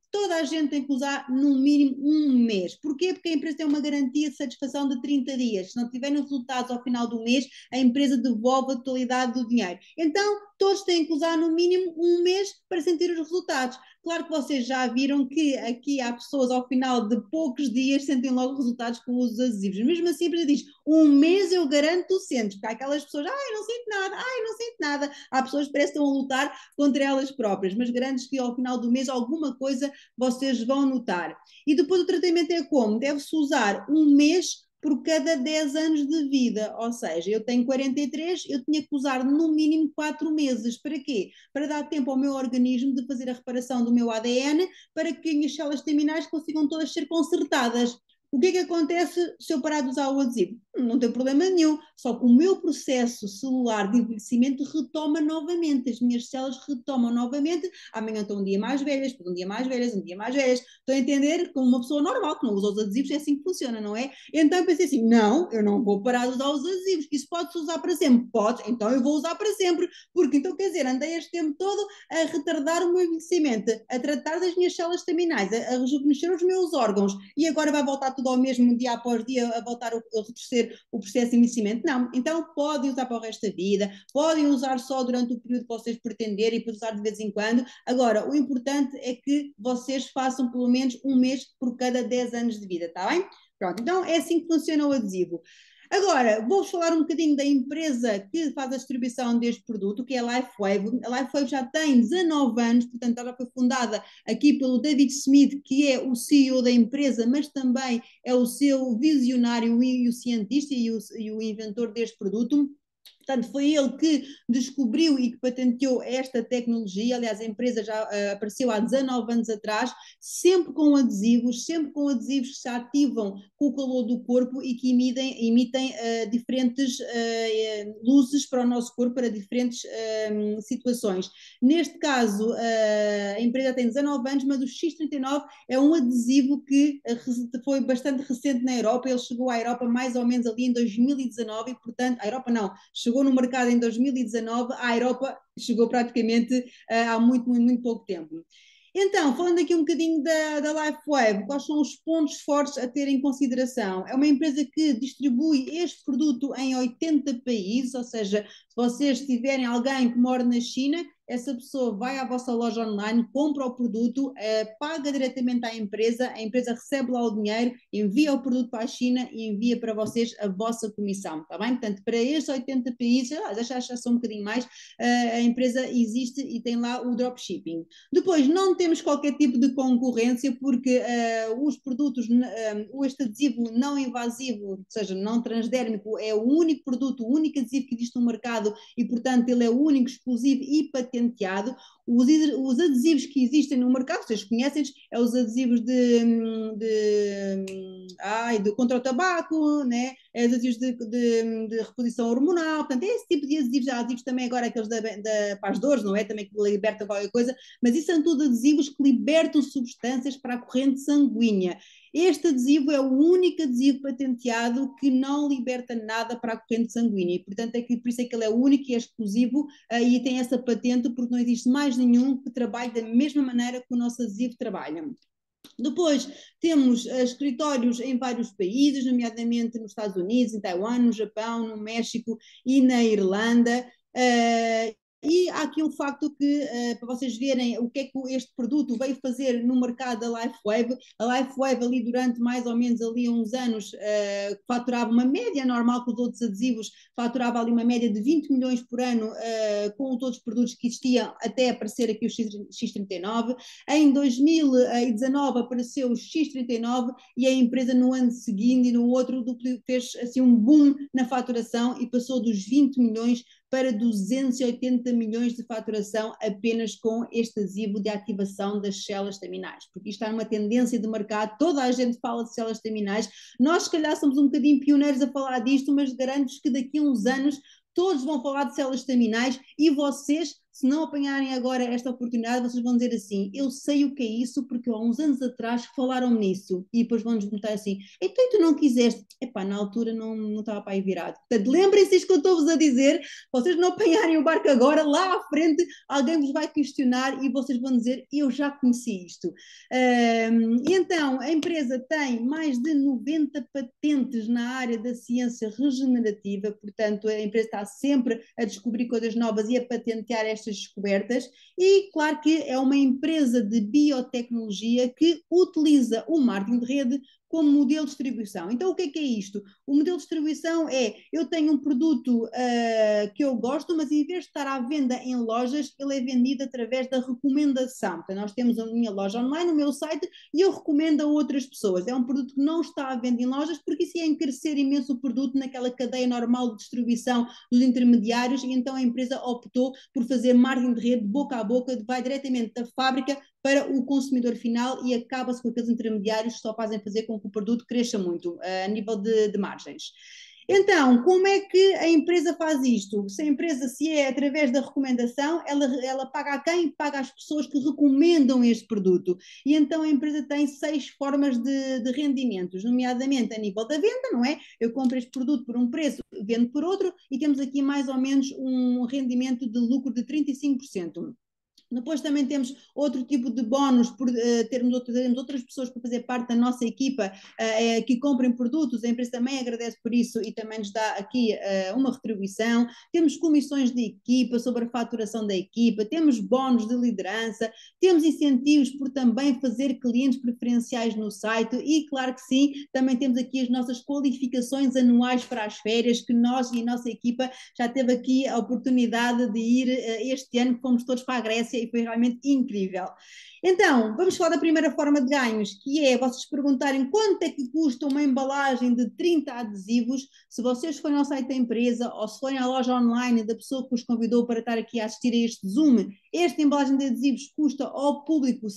toda a gente tem que usar no mínimo um mês. Porquê? Porque a empresa tem uma garantia de satisfação de 30 dias. Se não tiverem resultados ao final do mês, a empresa devolve a totalidade do dinheiro. Então, todos têm que usar no mínimo um mês para sentir os resultados. Claro que vocês já viram que aqui há pessoas ao final de poucos dias sentem logo resultados com os adesivos. Mesmo assim, a empresa diz, um mês eu garanto que tu sentes, porque há aquelas pessoas, ai, não sinto nada, ai, não sinto nada. Há pessoas que parecem que estão a lutar contra elas próprias, mas garantes que ao final do mês alguma coisa vocês vão notar. E depois o tratamento é como? Deve-se usar um mês por cada 10 anos de vida, ou seja, eu tenho 43, eu tinha que usar no mínimo 4 meses. Para quê? Para dar tempo ao meu organismo de fazer a reparação do meu ADN, para que as minhas células terminais consigam todas ser consertadas. O que é que acontece se eu parar de usar o adesivo? Não tem problema nenhum, só que o meu processo celular de envelhecimento retoma novamente, as minhas células retomam novamente, amanhã estão um dia mais velhas, depois um dia mais velhas, um dia mais velhas. Estão a entender? Como uma pessoa normal, que não usa os adesivos, é assim que funciona, não é? Então eu pensei assim, não, eu não vou parar de usar os adesivos, isso pode-se usar para sempre? Pode, então eu vou usar para sempre, porque então quer dizer, andei este tempo todo a retardar o meu envelhecimento, a tratar das minhas células terminais, a rejuvenescer os meus órgãos, e agora vai voltar tudo ao mesmo dia após dia a voltar a retorcer o processo de envelhecimento? Não, então podem usar para o resto da vida, podem usar só durante o período que vocês pretenderem e depois usar de vez em quando. Agora, o importante é que vocês façam pelo menos um mês por cada 10 anos de vida, está bem? Pronto, então é assim que funciona o adesivo. Agora, vou-vos falar um bocadinho da empresa que faz a distribuição deste produto, que é a Lifewave. A Lifewave já tem 19 anos, portanto, ela foi fundada aqui pelo David Smith, que é o CEO da empresa, mas também é o seu visionário e o cientista e o inventor deste produto. Portanto, foi ele que descobriu e que patenteou esta tecnologia. Aliás, a empresa já apareceu há 19 anos atrás, sempre com adesivos que se ativam com o calor do corpo e que emitem diferentes luzes para o nosso corpo, para diferentes situações. Neste caso, a empresa tem 19 anos, mas o X39 é um adesivo que foi bastante recente na Europa. Ele chegou à Europa mais ou menos ali em 2019 e, portanto, a Europa não, chegou no mercado em 2019, a Europa chegou praticamente há muito pouco tempo. Então, falando aqui um bocadinho da Lifewave, quais são os pontos fortes a ter em consideração? É uma empresa que distribui este produto em 80 países, ou seja, se vocês tiverem alguém que mora na China, essa pessoa vai à vossa loja online, compra o produto, paga diretamente à empresa, a empresa recebe lá o dinheiro, envia o produto para a China e envia para vocês a vossa comissão, está bem? Portanto, para estes 80 países, já são um bocadinho mais, a empresa existe e tem lá o dropshipping. Depois, não temos qualquer tipo de concorrência, porque os produtos, este adesivo não invasivo, ou seja, não transdérmico, é o único produto, o único adesivo que existe no mercado e, portanto, ele é o único, exclusivo e patenteado. Os adesivos que existem no mercado, vocês conhecem, é os adesivos contra o tabaco, né? É os adesivos de reposição hormonal, portanto, é esse tipo de adesivos. Há adesivos também agora, aqueles para as dores, não é? Também que libertam qualquer coisa, mas isso são tudo adesivos que libertam substâncias para a corrente sanguínea. Este adesivo é o único adesivo patenteado que não liberta nada para a corrente sanguínea e, portanto, por isso é que ele é único e é exclusivo e tem essa patente, porque não existe mais nenhum que trabalhe da mesma maneira que o nosso adesivo trabalha. Depois temos escritórios em vários países, nomeadamente nos Estados Unidos, em Taiwan, no Japão, no México e na Irlanda. E há aqui um facto que, para vocês verem o que é que este produto veio fazer no mercado da Lifewave. A Lifewave ali durante mais ou menos ali uns anos faturava uma média normal com os outros adesivos, faturava ali uma média de 20 milhões por ano com todos os produtos que existiam até aparecer aqui o X39. Em 2019 apareceu o X39 e a empresa no ano seguinte e no outro fez assim um boom na faturação e passou dos 20 milhões para 280 milhões de faturação apenas com este adesivo de ativação das células terminais, porque isto está numa tendência de mercado, toda a gente fala de células terminais, nós se calhar somos um bocadinho pioneiros a falar disto, mas garanto-vos que daqui a uns anos todos vão falar de células terminais e vocês se não apanharem agora esta oportunidade, vocês vão dizer assim, eu sei o que é isso, porque há uns anos atrás falaram nisso, e depois vão-nos perguntar assim, então e tu não quiseste? Epá, na altura não estava para aí virado. Portanto, lembrem-se isto que eu estou-vos a dizer, vocês não apanharem o barco agora, lá à frente alguém vos vai questionar e vocês vão dizer, eu já conheci isto. Então, a empresa tem mais de 90 patentes na área da ciência regenerativa, portanto, a empresa está sempre a descobrir coisas novas e a patentear estas descobertas, e claro que é uma empresa de biotecnologia que utiliza o marketing de rede como modelo de distribuição. Então, o que é isto? O modelo de distribuição é, eu tenho um produto que eu gosto, mas em vez de estar à venda em lojas, ele é vendido através da recomendação. Portanto, nós temos a minha loja online, o meu site, e eu recomendo a outras pessoas. É um produto que não está à venda em lojas, porque isso ia encarecer imenso o produto naquela cadeia normal de distribuição dos intermediários, e então a empresa optou por fazer marketing de rede, boca a boca, vai diretamente da fábrica para o consumidor final e acaba-se com aqueles intermediários que só fazem fazer com que o produto cresça muito a nível de margens. Então, como é que a empresa faz isto? Se a empresa, se é através da recomendação, ela paga a quem? Paga às pessoas que recomendam este produto. E então a empresa tem 6 formas de rendimentos, nomeadamente a nível da venda, não é? Eu compro este produto por um preço, vendo por outro, e temos aqui mais ou menos um rendimento de lucro de 35%. Depois também temos outro tipo de bónus por termos outras pessoas para fazer parte da nossa equipa que comprem produtos, a empresa também agradece por isso e também nos dá aqui uma retribuição. Temos comissões de equipa sobre a faturação da equipa, temos bónus de liderança, temos incentivos por também fazer clientes preferenciais no site e, claro que sim, também temos aqui as nossas qualificações anuais para as férias, que nós e a nossa equipa já teve aqui a oportunidade de ir este ano, que fomos todos para a Grécia e foi realmente incrível. Então, vamos falar da primeira forma de ganhos, que é vocês perguntarem quanto é que custa uma embalagem de 30 adesivos. Se vocês forem ao site da empresa ou se forem à loja online da pessoa que vos convidou para estar aqui a assistir a este Zoom, esta embalagem de adesivos custa ao público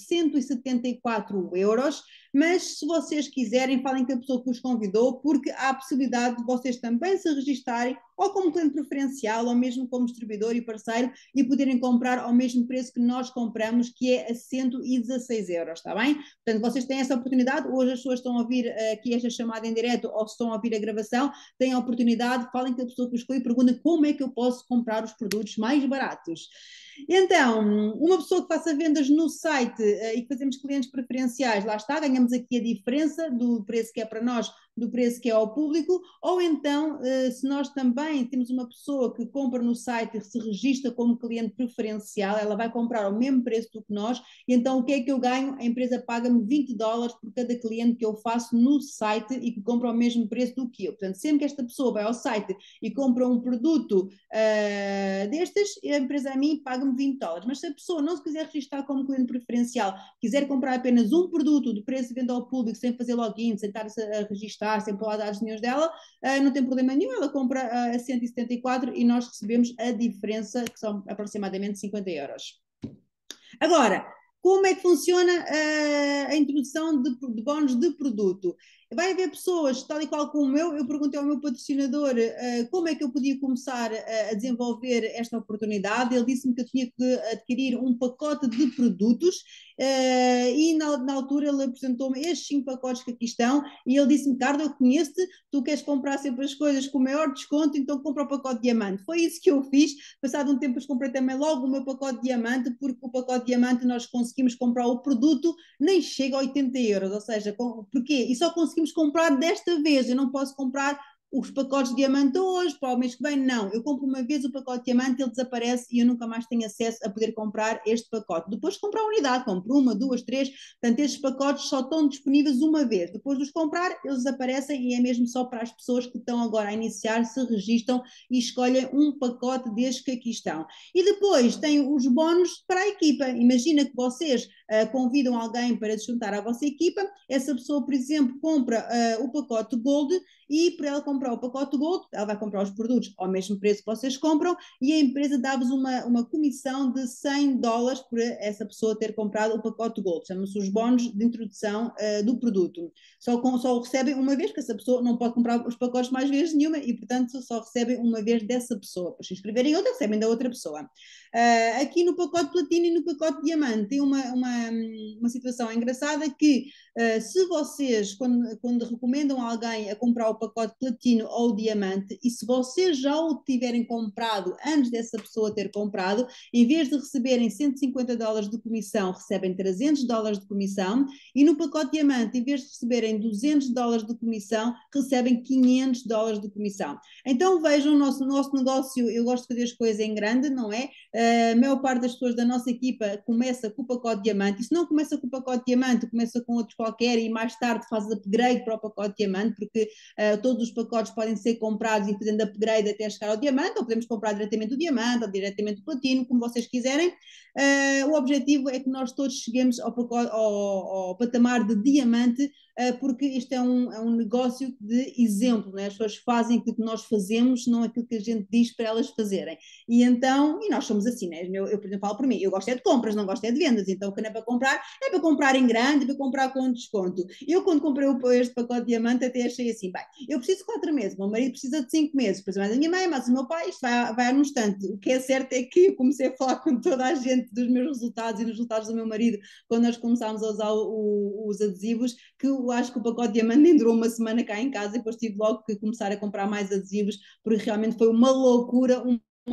174€, mas se vocês quiserem, falem com a pessoa que vos convidou, porque há a possibilidade de vocês também se registarem ou como cliente preferencial, ou mesmo como distribuidor e parceiro, e poderem comprar ao mesmo preço que nós compramos, que é a 116€, está bem? Portanto, vocês têm essa oportunidade, hoje as pessoas estão a ouvir aqui esta chamada em direto, ou se estão a ouvir a gravação, têm a oportunidade, falem com a pessoa que vos escolhe e perguntem como é que eu posso comprar os produtos mais baratos. Então, uma pessoa que faça vendas no site e que fazemos clientes preferenciais, lá está, ganhamos aqui a diferença do preço que é para nós, do preço que é ao público, ou então, se nós também temos uma pessoa que compra no site e se registra como cliente preferencial, ela vai comprar ao mesmo preço do que nós, e então o que é que eu ganho? A empresa paga-me $20 por cada cliente que eu faço no site e que compra ao mesmo preço do que eu. Portanto, sempre que esta pessoa vai ao site e compra um produto destes, a empresa a mim paga-me $20. Mas se a pessoa não se quiser registrar como cliente preferencial, quiser comprar apenas um produto de preço de venda ao público, sem fazer login, sem estar a registrar, sem pôr lá as nenhums dela, não tem problema nenhum, ela compra a 174 e nós recebemos a diferença, que são aproximadamente €50. Agora, como é que funciona a introdução de bónus de produto? Vai haver pessoas, tal e qual como eu perguntei ao meu patrocinador como é que eu podia começar a desenvolver esta oportunidade. Ele disse-me que eu tinha que adquirir um pacote de produtos e na altura ele apresentou-me estes 5 pacotes que aqui estão e ele disse-me, Carla, eu conheço-te, tu queres comprar sempre as coisas com o maior desconto, então compra o pacote de diamante. Foi isso que eu fiz. Passado um tempo eu comprei também logo o meu pacote de diamante, porque o pacote de diamante nós conseguimos comprar o produto, nem chega a €80, ou seja, porquê? E só conseguimos comprar desta vez, eu não posso comprar os pacotes de diamante hoje, para o mês que vem, não. Eu compro uma vez o pacote de diamante, ele desaparece e eu nunca mais tenho acesso a poder comprar este pacote. Depois de comprar a unidade, compro 1, 2, 3, portanto estes pacotes só estão disponíveis uma vez. Depois de os comprar, eles desaparecem e é mesmo só para as pessoas que estão agora a iniciar, se registram e escolhem um pacote destes que aqui estão. E depois tem os bónus para a equipa. Imagina que vocês convidam alguém para se juntar à vossa equipa, essa pessoa, por exemplo, compra o pacote Gold e por ela comprar comprar o pacote Gold, ela vai comprar os produtos ao mesmo preço que vocês compram e a empresa dá-vos uma comissão de $100 por essa pessoa ter comprado o pacote Gold. Chama-se os bónus de introdução do produto. Só o recebem uma vez, porque essa pessoa não pode comprar os pacotes mais vezes nenhuma e, portanto, só recebem uma vez dessa pessoa. Para se inscreverem em outra, recebem da outra pessoa. Aqui no pacote Platino e no pacote Diamante tem uma situação engraçada que se vocês, quando recomendam a alguém a comprar o pacote Platino ou Diamante, e se vocês já o tiverem comprado antes dessa pessoa ter comprado, em vez de receberem $150 de comissão, recebem $300 de comissão, e no pacote Diamante, em vez de receberem $200 de comissão, recebem $500 de comissão. Então vejam, o nosso negócio, eu gosto de fazer as coisas em grande, não é? A maior parte das pessoas da nossa equipa começa com o pacote Diamante, e se não começa com o pacote Diamante, começa com outro qualquer e mais tarde faz upgrade para o pacote Diamante, porque todos os pacotes podem ser comprados e fazendo upgrade até chegar ao Diamante, ou podemos comprar diretamente o Diamante ou diretamente o Platino, como vocês quiserem. O objetivo é que nós todos cheguemos ao patamar de Diamante, porque isto é um negócio de exemplo, né? As pessoas fazem aquilo que nós fazemos, não aquilo que a gente diz para elas fazerem. E nós somos assim, né? Eu, por exemplo, falo por mim, eu gosto é de compras, não gosto é de vendas, então quando é para comprar em grande, é para comprar com desconto. Eu, quando comprei este pacote de Diamante, até achei assim, bem, eu preciso de 4 meses, o meu marido precisa de 5 meses, depois mais a minha mãe, mais o meu pai, isto vai num instante. O que é certo é que eu comecei a falar com toda a gente dos meus resultados e dos resultados do meu marido, quando nós começámos a usar os adesivos, que eu acho que o pacote de Diamante nem durou uma semana cá em casa, e depois tive logo que começar a comprar mais adesivos, porque realmente foi uma loucura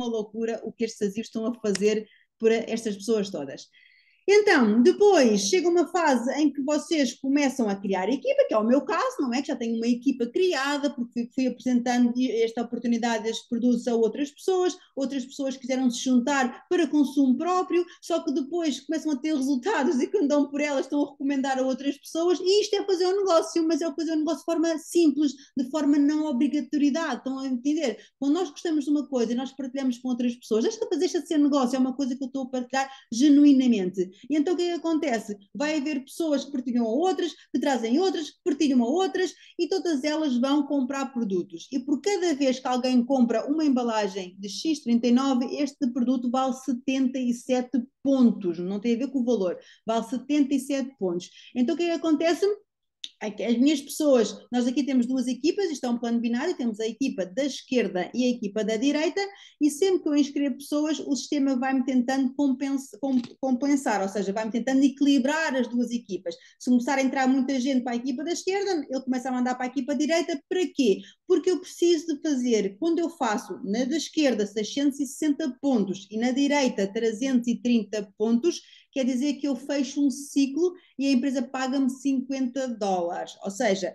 o que estes adesivos estão a fazer por estas pessoas todas. Então, depois chega uma fase em que vocês começam a criar equipa, que é o meu caso, não é? Que já tenho uma equipa criada, porque fui apresentando esta oportunidade, estes produtos a outras pessoas quiseram se juntar para consumo próprio, só que depois começam a ter resultados e quando dão por elas estão a recomendar a outras pessoas, e isto é fazer um negócio, mas é fazer um negócio de forma simples, de forma não obrigatoriedade, estão a entender? Quando nós gostamos de uma coisa e nós partilhamos com outras pessoas, deixa de ser negócio, é uma coisa que eu estou a partilhar genuinamente. E então o que é que acontece? Vai haver pessoas que partilham a outras, que trazem outras, que partilham a outras, e todas elas vão comprar produtos. E por cada vez que alguém compra uma embalagem de X39, este produto vale 77 pontos, não tem a ver com o valor, vale 77 pontos. Então o que é que acontece? As minhas pessoas, nós aqui temos duas equipas, isto é um plano binário, temos a equipa da esquerda e a equipa da direita, e sempre que eu inscrevo pessoas, o sistema vai-me tentando compensar, ou seja, vai-me tentando equilibrar as duas equipas. Se começar a entrar muita gente para a equipa da esquerda, ele começa a mandar para a equipa direita, para quê? Porque eu preciso de fazer, quando eu faço na da esquerda 660 pontos e na direita 330 pontos, quer dizer que eu fecho um ciclo e a empresa paga-me $50. Ou seja,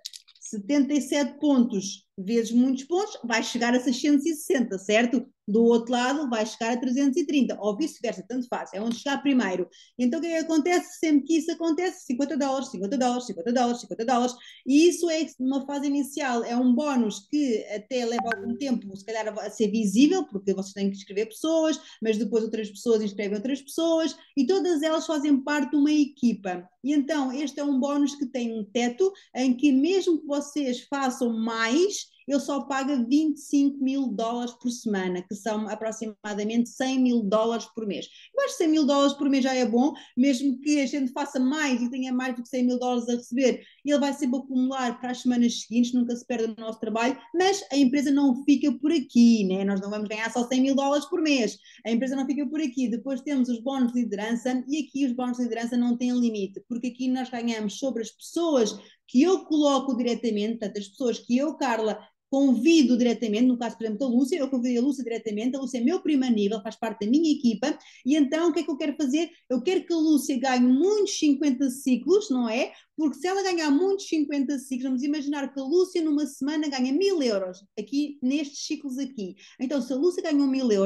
77 pontos vezes muitos pontos, vai chegar a 660, certo? Do outro lado vai chegar a 330, ou vice-versa, tanto faz, é onde chegar primeiro. Então o que é que acontece? Sempre que isso acontece, $50, $50, $50, $50, e isso é uma fase inicial, é um bónus que até leva algum tempo, se calhar, a ser visível, porque vocês têm que inscrever pessoas, mas depois outras pessoas inscrevem outras pessoas, e todas elas fazem parte de uma equipa. E então este é um bónus que tem um teto, em que mesmo que vocês façam mais, ele só paga $25 mil por semana, que são aproximadamente $100 mil por mês. Eu acho que $100 mil por mês já é bom, mesmo que a gente faça mais e tenha mais do que $100 mil a receber, ele vai sempre acumular para as semanas seguintes, nunca se perde o nosso trabalho, mas a empresa não fica por aqui, né? Nós não vamos ganhar só $100 mil por mês, a empresa não fica por aqui. Depois temos os bónus de liderança, e aqui os bónus de liderança não têm limite, porque aqui nós ganhamos sobre as pessoas que eu coloco diretamente, portanto, as pessoas que eu, Carla, convido diretamente, no caso, por exemplo, da Lúcia, eu convidei a Lúcia diretamente, a Lúcia é meu primeiro nível, faz parte da minha equipa, e então o que é que eu quero fazer? Eu quero que a Lúcia ganhe muitos 50 ciclos, não é? Porque se ela ganhar muitos 50 ciclos, vamos imaginar que a Lúcia numa semana ganha €1.000, aqui nestes ciclos aqui. Então, se a Lúcia ganhou €1.000,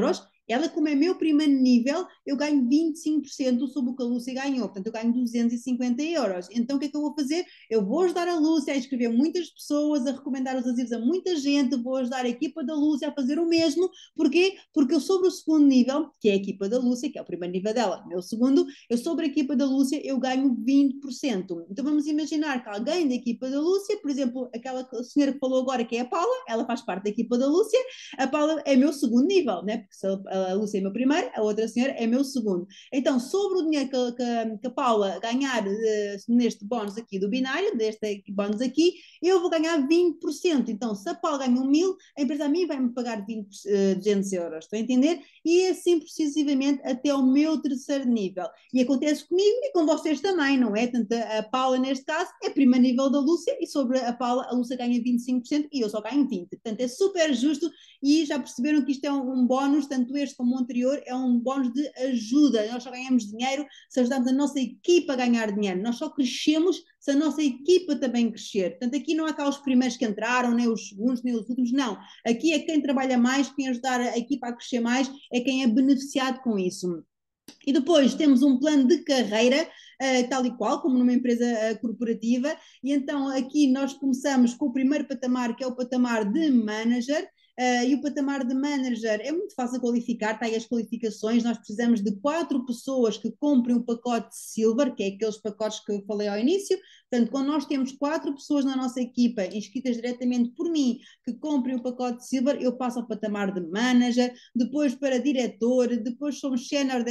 Ela, como é meu primeiro nível, eu ganho 25% sobre o que a Lúcia ganhou, portanto eu ganho 250 euros. Então o que é que eu vou fazer? Eu vou ajudar a Lúcia a inscrever muitas pessoas, a recomendar os adesivos a muita gente, vou ajudar a equipa da Lúcia a fazer o mesmo. Porquê? Porque eu sobre o segundo nível, que é a equipa da Lúcia, que é o primeiro nível dela, meu segundo, eu sobre a equipa da Lúcia eu ganho 20%. Então vamos imaginar que alguém da equipa da Lúcia, por exemplo, aquela senhora que falou agora que é a Paula, ela faz parte da equipa da Lúcia, a Paula é meu segundo nível, né? Porque se a Lúcia é meu primeiro, a outra senhora é meu segundo. Então, sobre o dinheiro que a Paula ganhar neste bónus aqui do binário, deste bónus aqui, eu vou ganhar 20%. Então, se a Paula ganha 1.000, a empresa a mim vai-me pagar 200 euros. Estão a entender? E assim sucessivamente até ao meu terceiro nível. E acontece comigo e com vocês também, não é? Tanto a Paula, neste caso, é primeiro nível da Lúcia e sobre a Paula, a Lúcia ganha 25% e eu só ganho 20%. Portanto, é super justo e já perceberam que isto é um bónus, tanto este como o anterior, é um bónus de ajuda. Nós só ganhamos dinheiro se ajudamos a nossa equipa a ganhar dinheiro. Nós só crescemos se a nossa equipa também crescer. Portanto, aqui não há cá os primeiros que entraram, nem os segundos, nem os últimos, não. Aqui é quem trabalha mais, quem ajudar a equipa a crescer mais, é quem é beneficiado com isso. E depois temos um plano de carreira, tal e qual, como numa empresa corporativa, e então aqui nós começamos com o primeiro patamar, que é o patamar de manager, e o patamar de manager é muito fácil qualificar, está aí as qualificações, nós precisamos de 4 pessoas que comprem o pacote Silver, que é aqueles pacotes que eu falei ao início. Portanto, quando nós temos 4 pessoas na nossa equipa, inscritas diretamente por mim, que comprem o pacote Silver, eu passo ao patamar de manager, depois para diretor, depois somos senior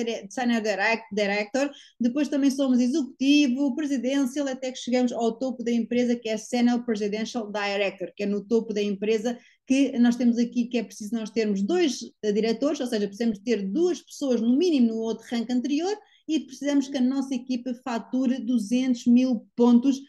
director, depois também somos executivo, presidential, até que chegamos ao topo da empresa, que é senior presidential director, que é no topo da empresa, que nós temos aqui que é preciso nós termos 2 diretores, ou seja, precisamos ter 2 pessoas no mínimo no outro rank anterior e precisamos que a nossa equipa fature 200.000 pontos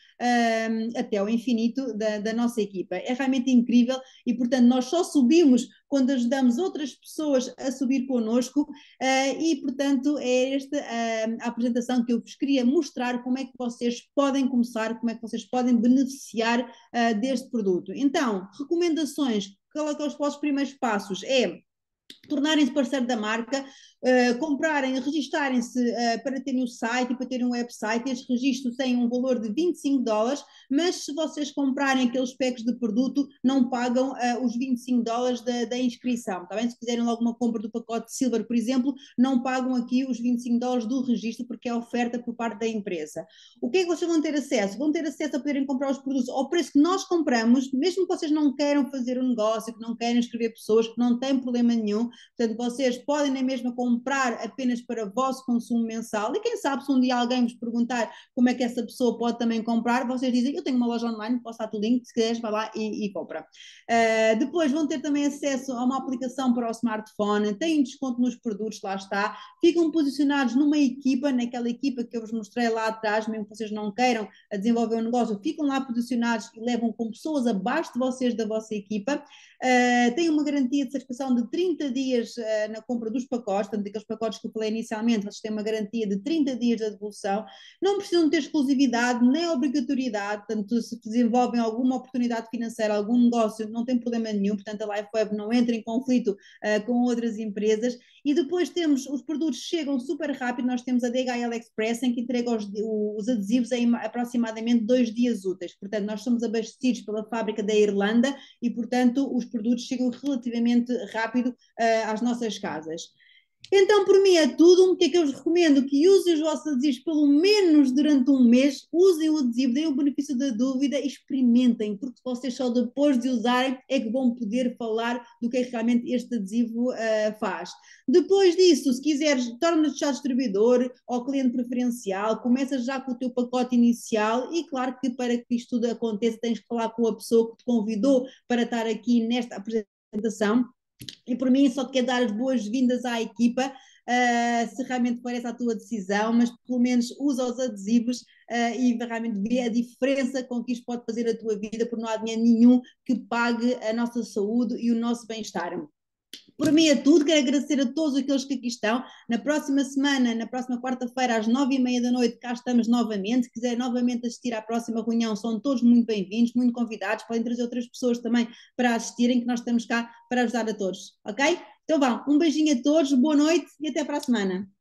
até ao infinito da nossa equipa. É realmente incrível e, portanto, nós só subimos quando ajudamos outras pessoas a subir connosco e, portanto, é esta a apresentação que eu vos queria mostrar como é que vocês podem começar, como é que vocês podem beneficiar deste produto. Então, recomendações, qual é que são os vossos primeiros passos? É tornarem-se parceiro da marca, comprarem, registarem-se para terem o site e para terem um website. Este registro tem um valor de $25, mas se vocês comprarem aqueles packs de produto, não pagam os $25 da inscrição, tá bem? Se fizerem logo uma compra do pacote Silver, por exemplo, não pagam aqui os $25 do registro, porque é oferta por parte da empresa. O que é que vocês vão ter acesso? Vão ter acesso a poderem comprar os produtos ao preço que nós compramos, mesmo que vocês não queiram fazer um negócio, que não queiram inscrever pessoas, que não têm problema nenhum. Portanto, vocês podem nem mesmo comprar apenas para o vosso consumo mensal e quem sabe se um dia alguém vos perguntar como é que essa pessoa pode também comprar, vocês dizem, eu tenho uma loja online, posso dar-te o link, se quiseres vai lá e compra. Depois vão ter também acesso a uma aplicação para o smartphone, têm desconto nos produtos, lá está, ficam posicionados numa equipa, naquela equipa que eu vos mostrei lá atrás, mesmo que vocês não queiram desenvolver um negócio, ficam lá posicionados e levam com pessoas abaixo de vocês da vossa equipa. Têm uma garantia de satisfação de 30 dias na compra dos pacotes, portanto, aqueles pacotes que eu falei inicialmente, vocês têm uma garantia de 30 dias de devolução, não precisam ter exclusividade nem obrigatoriedade, portanto, se desenvolvem alguma oportunidade financeira, algum negócio, não tem problema nenhum, portanto, a LifeWeb não entra em conflito com outras empresas. E depois temos, os produtos chegam super rápido, nós temos a DHL Express, em que entrega os adesivos em aproximadamente 2 dias úteis, portanto, nós somos abastecidos pela fábrica da Irlanda e, portanto, os produtos chegam relativamente rápido às nossas casas. Então, por mim é tudo. O que é que eu vos recomendo? Que usem os vossos adesivos pelo menos durante um mês, usem o adesivo, deem o benefício da dúvida, experimentem, porque vocês só depois de usarem é que vão poder falar do que é que realmente este adesivo faz. Depois disso, se quiseres, torna-te já distribuidor ou cliente preferencial, começa já com o teu pacote inicial e claro que para que isto tudo aconteça tens que falar com a pessoa que te convidou para estar aqui nesta apresentação. E por mim só te quero dar as boas-vindas à equipa, se realmente for essa a tua decisão, mas pelo menos usa os adesivos e realmente vê a diferença com que isto pode fazer a tua vida, porque não há dinheiro nenhum que pague a nossa saúde e o nosso bem-estar. Por mim é tudo, quero agradecer a todos aqueles que aqui estão. Na próxima semana, na próxima quarta-feira, às 9h30 da noite, cá estamos novamente. Se quiser novamente assistir à próxima reunião, são todos muito bem-vindos, muito convidados. Podem trazer outras pessoas também para assistirem, que nós estamos cá para ajudar a todos, ok? Então vá, um beijinho a todos, boa noite e até para a semana.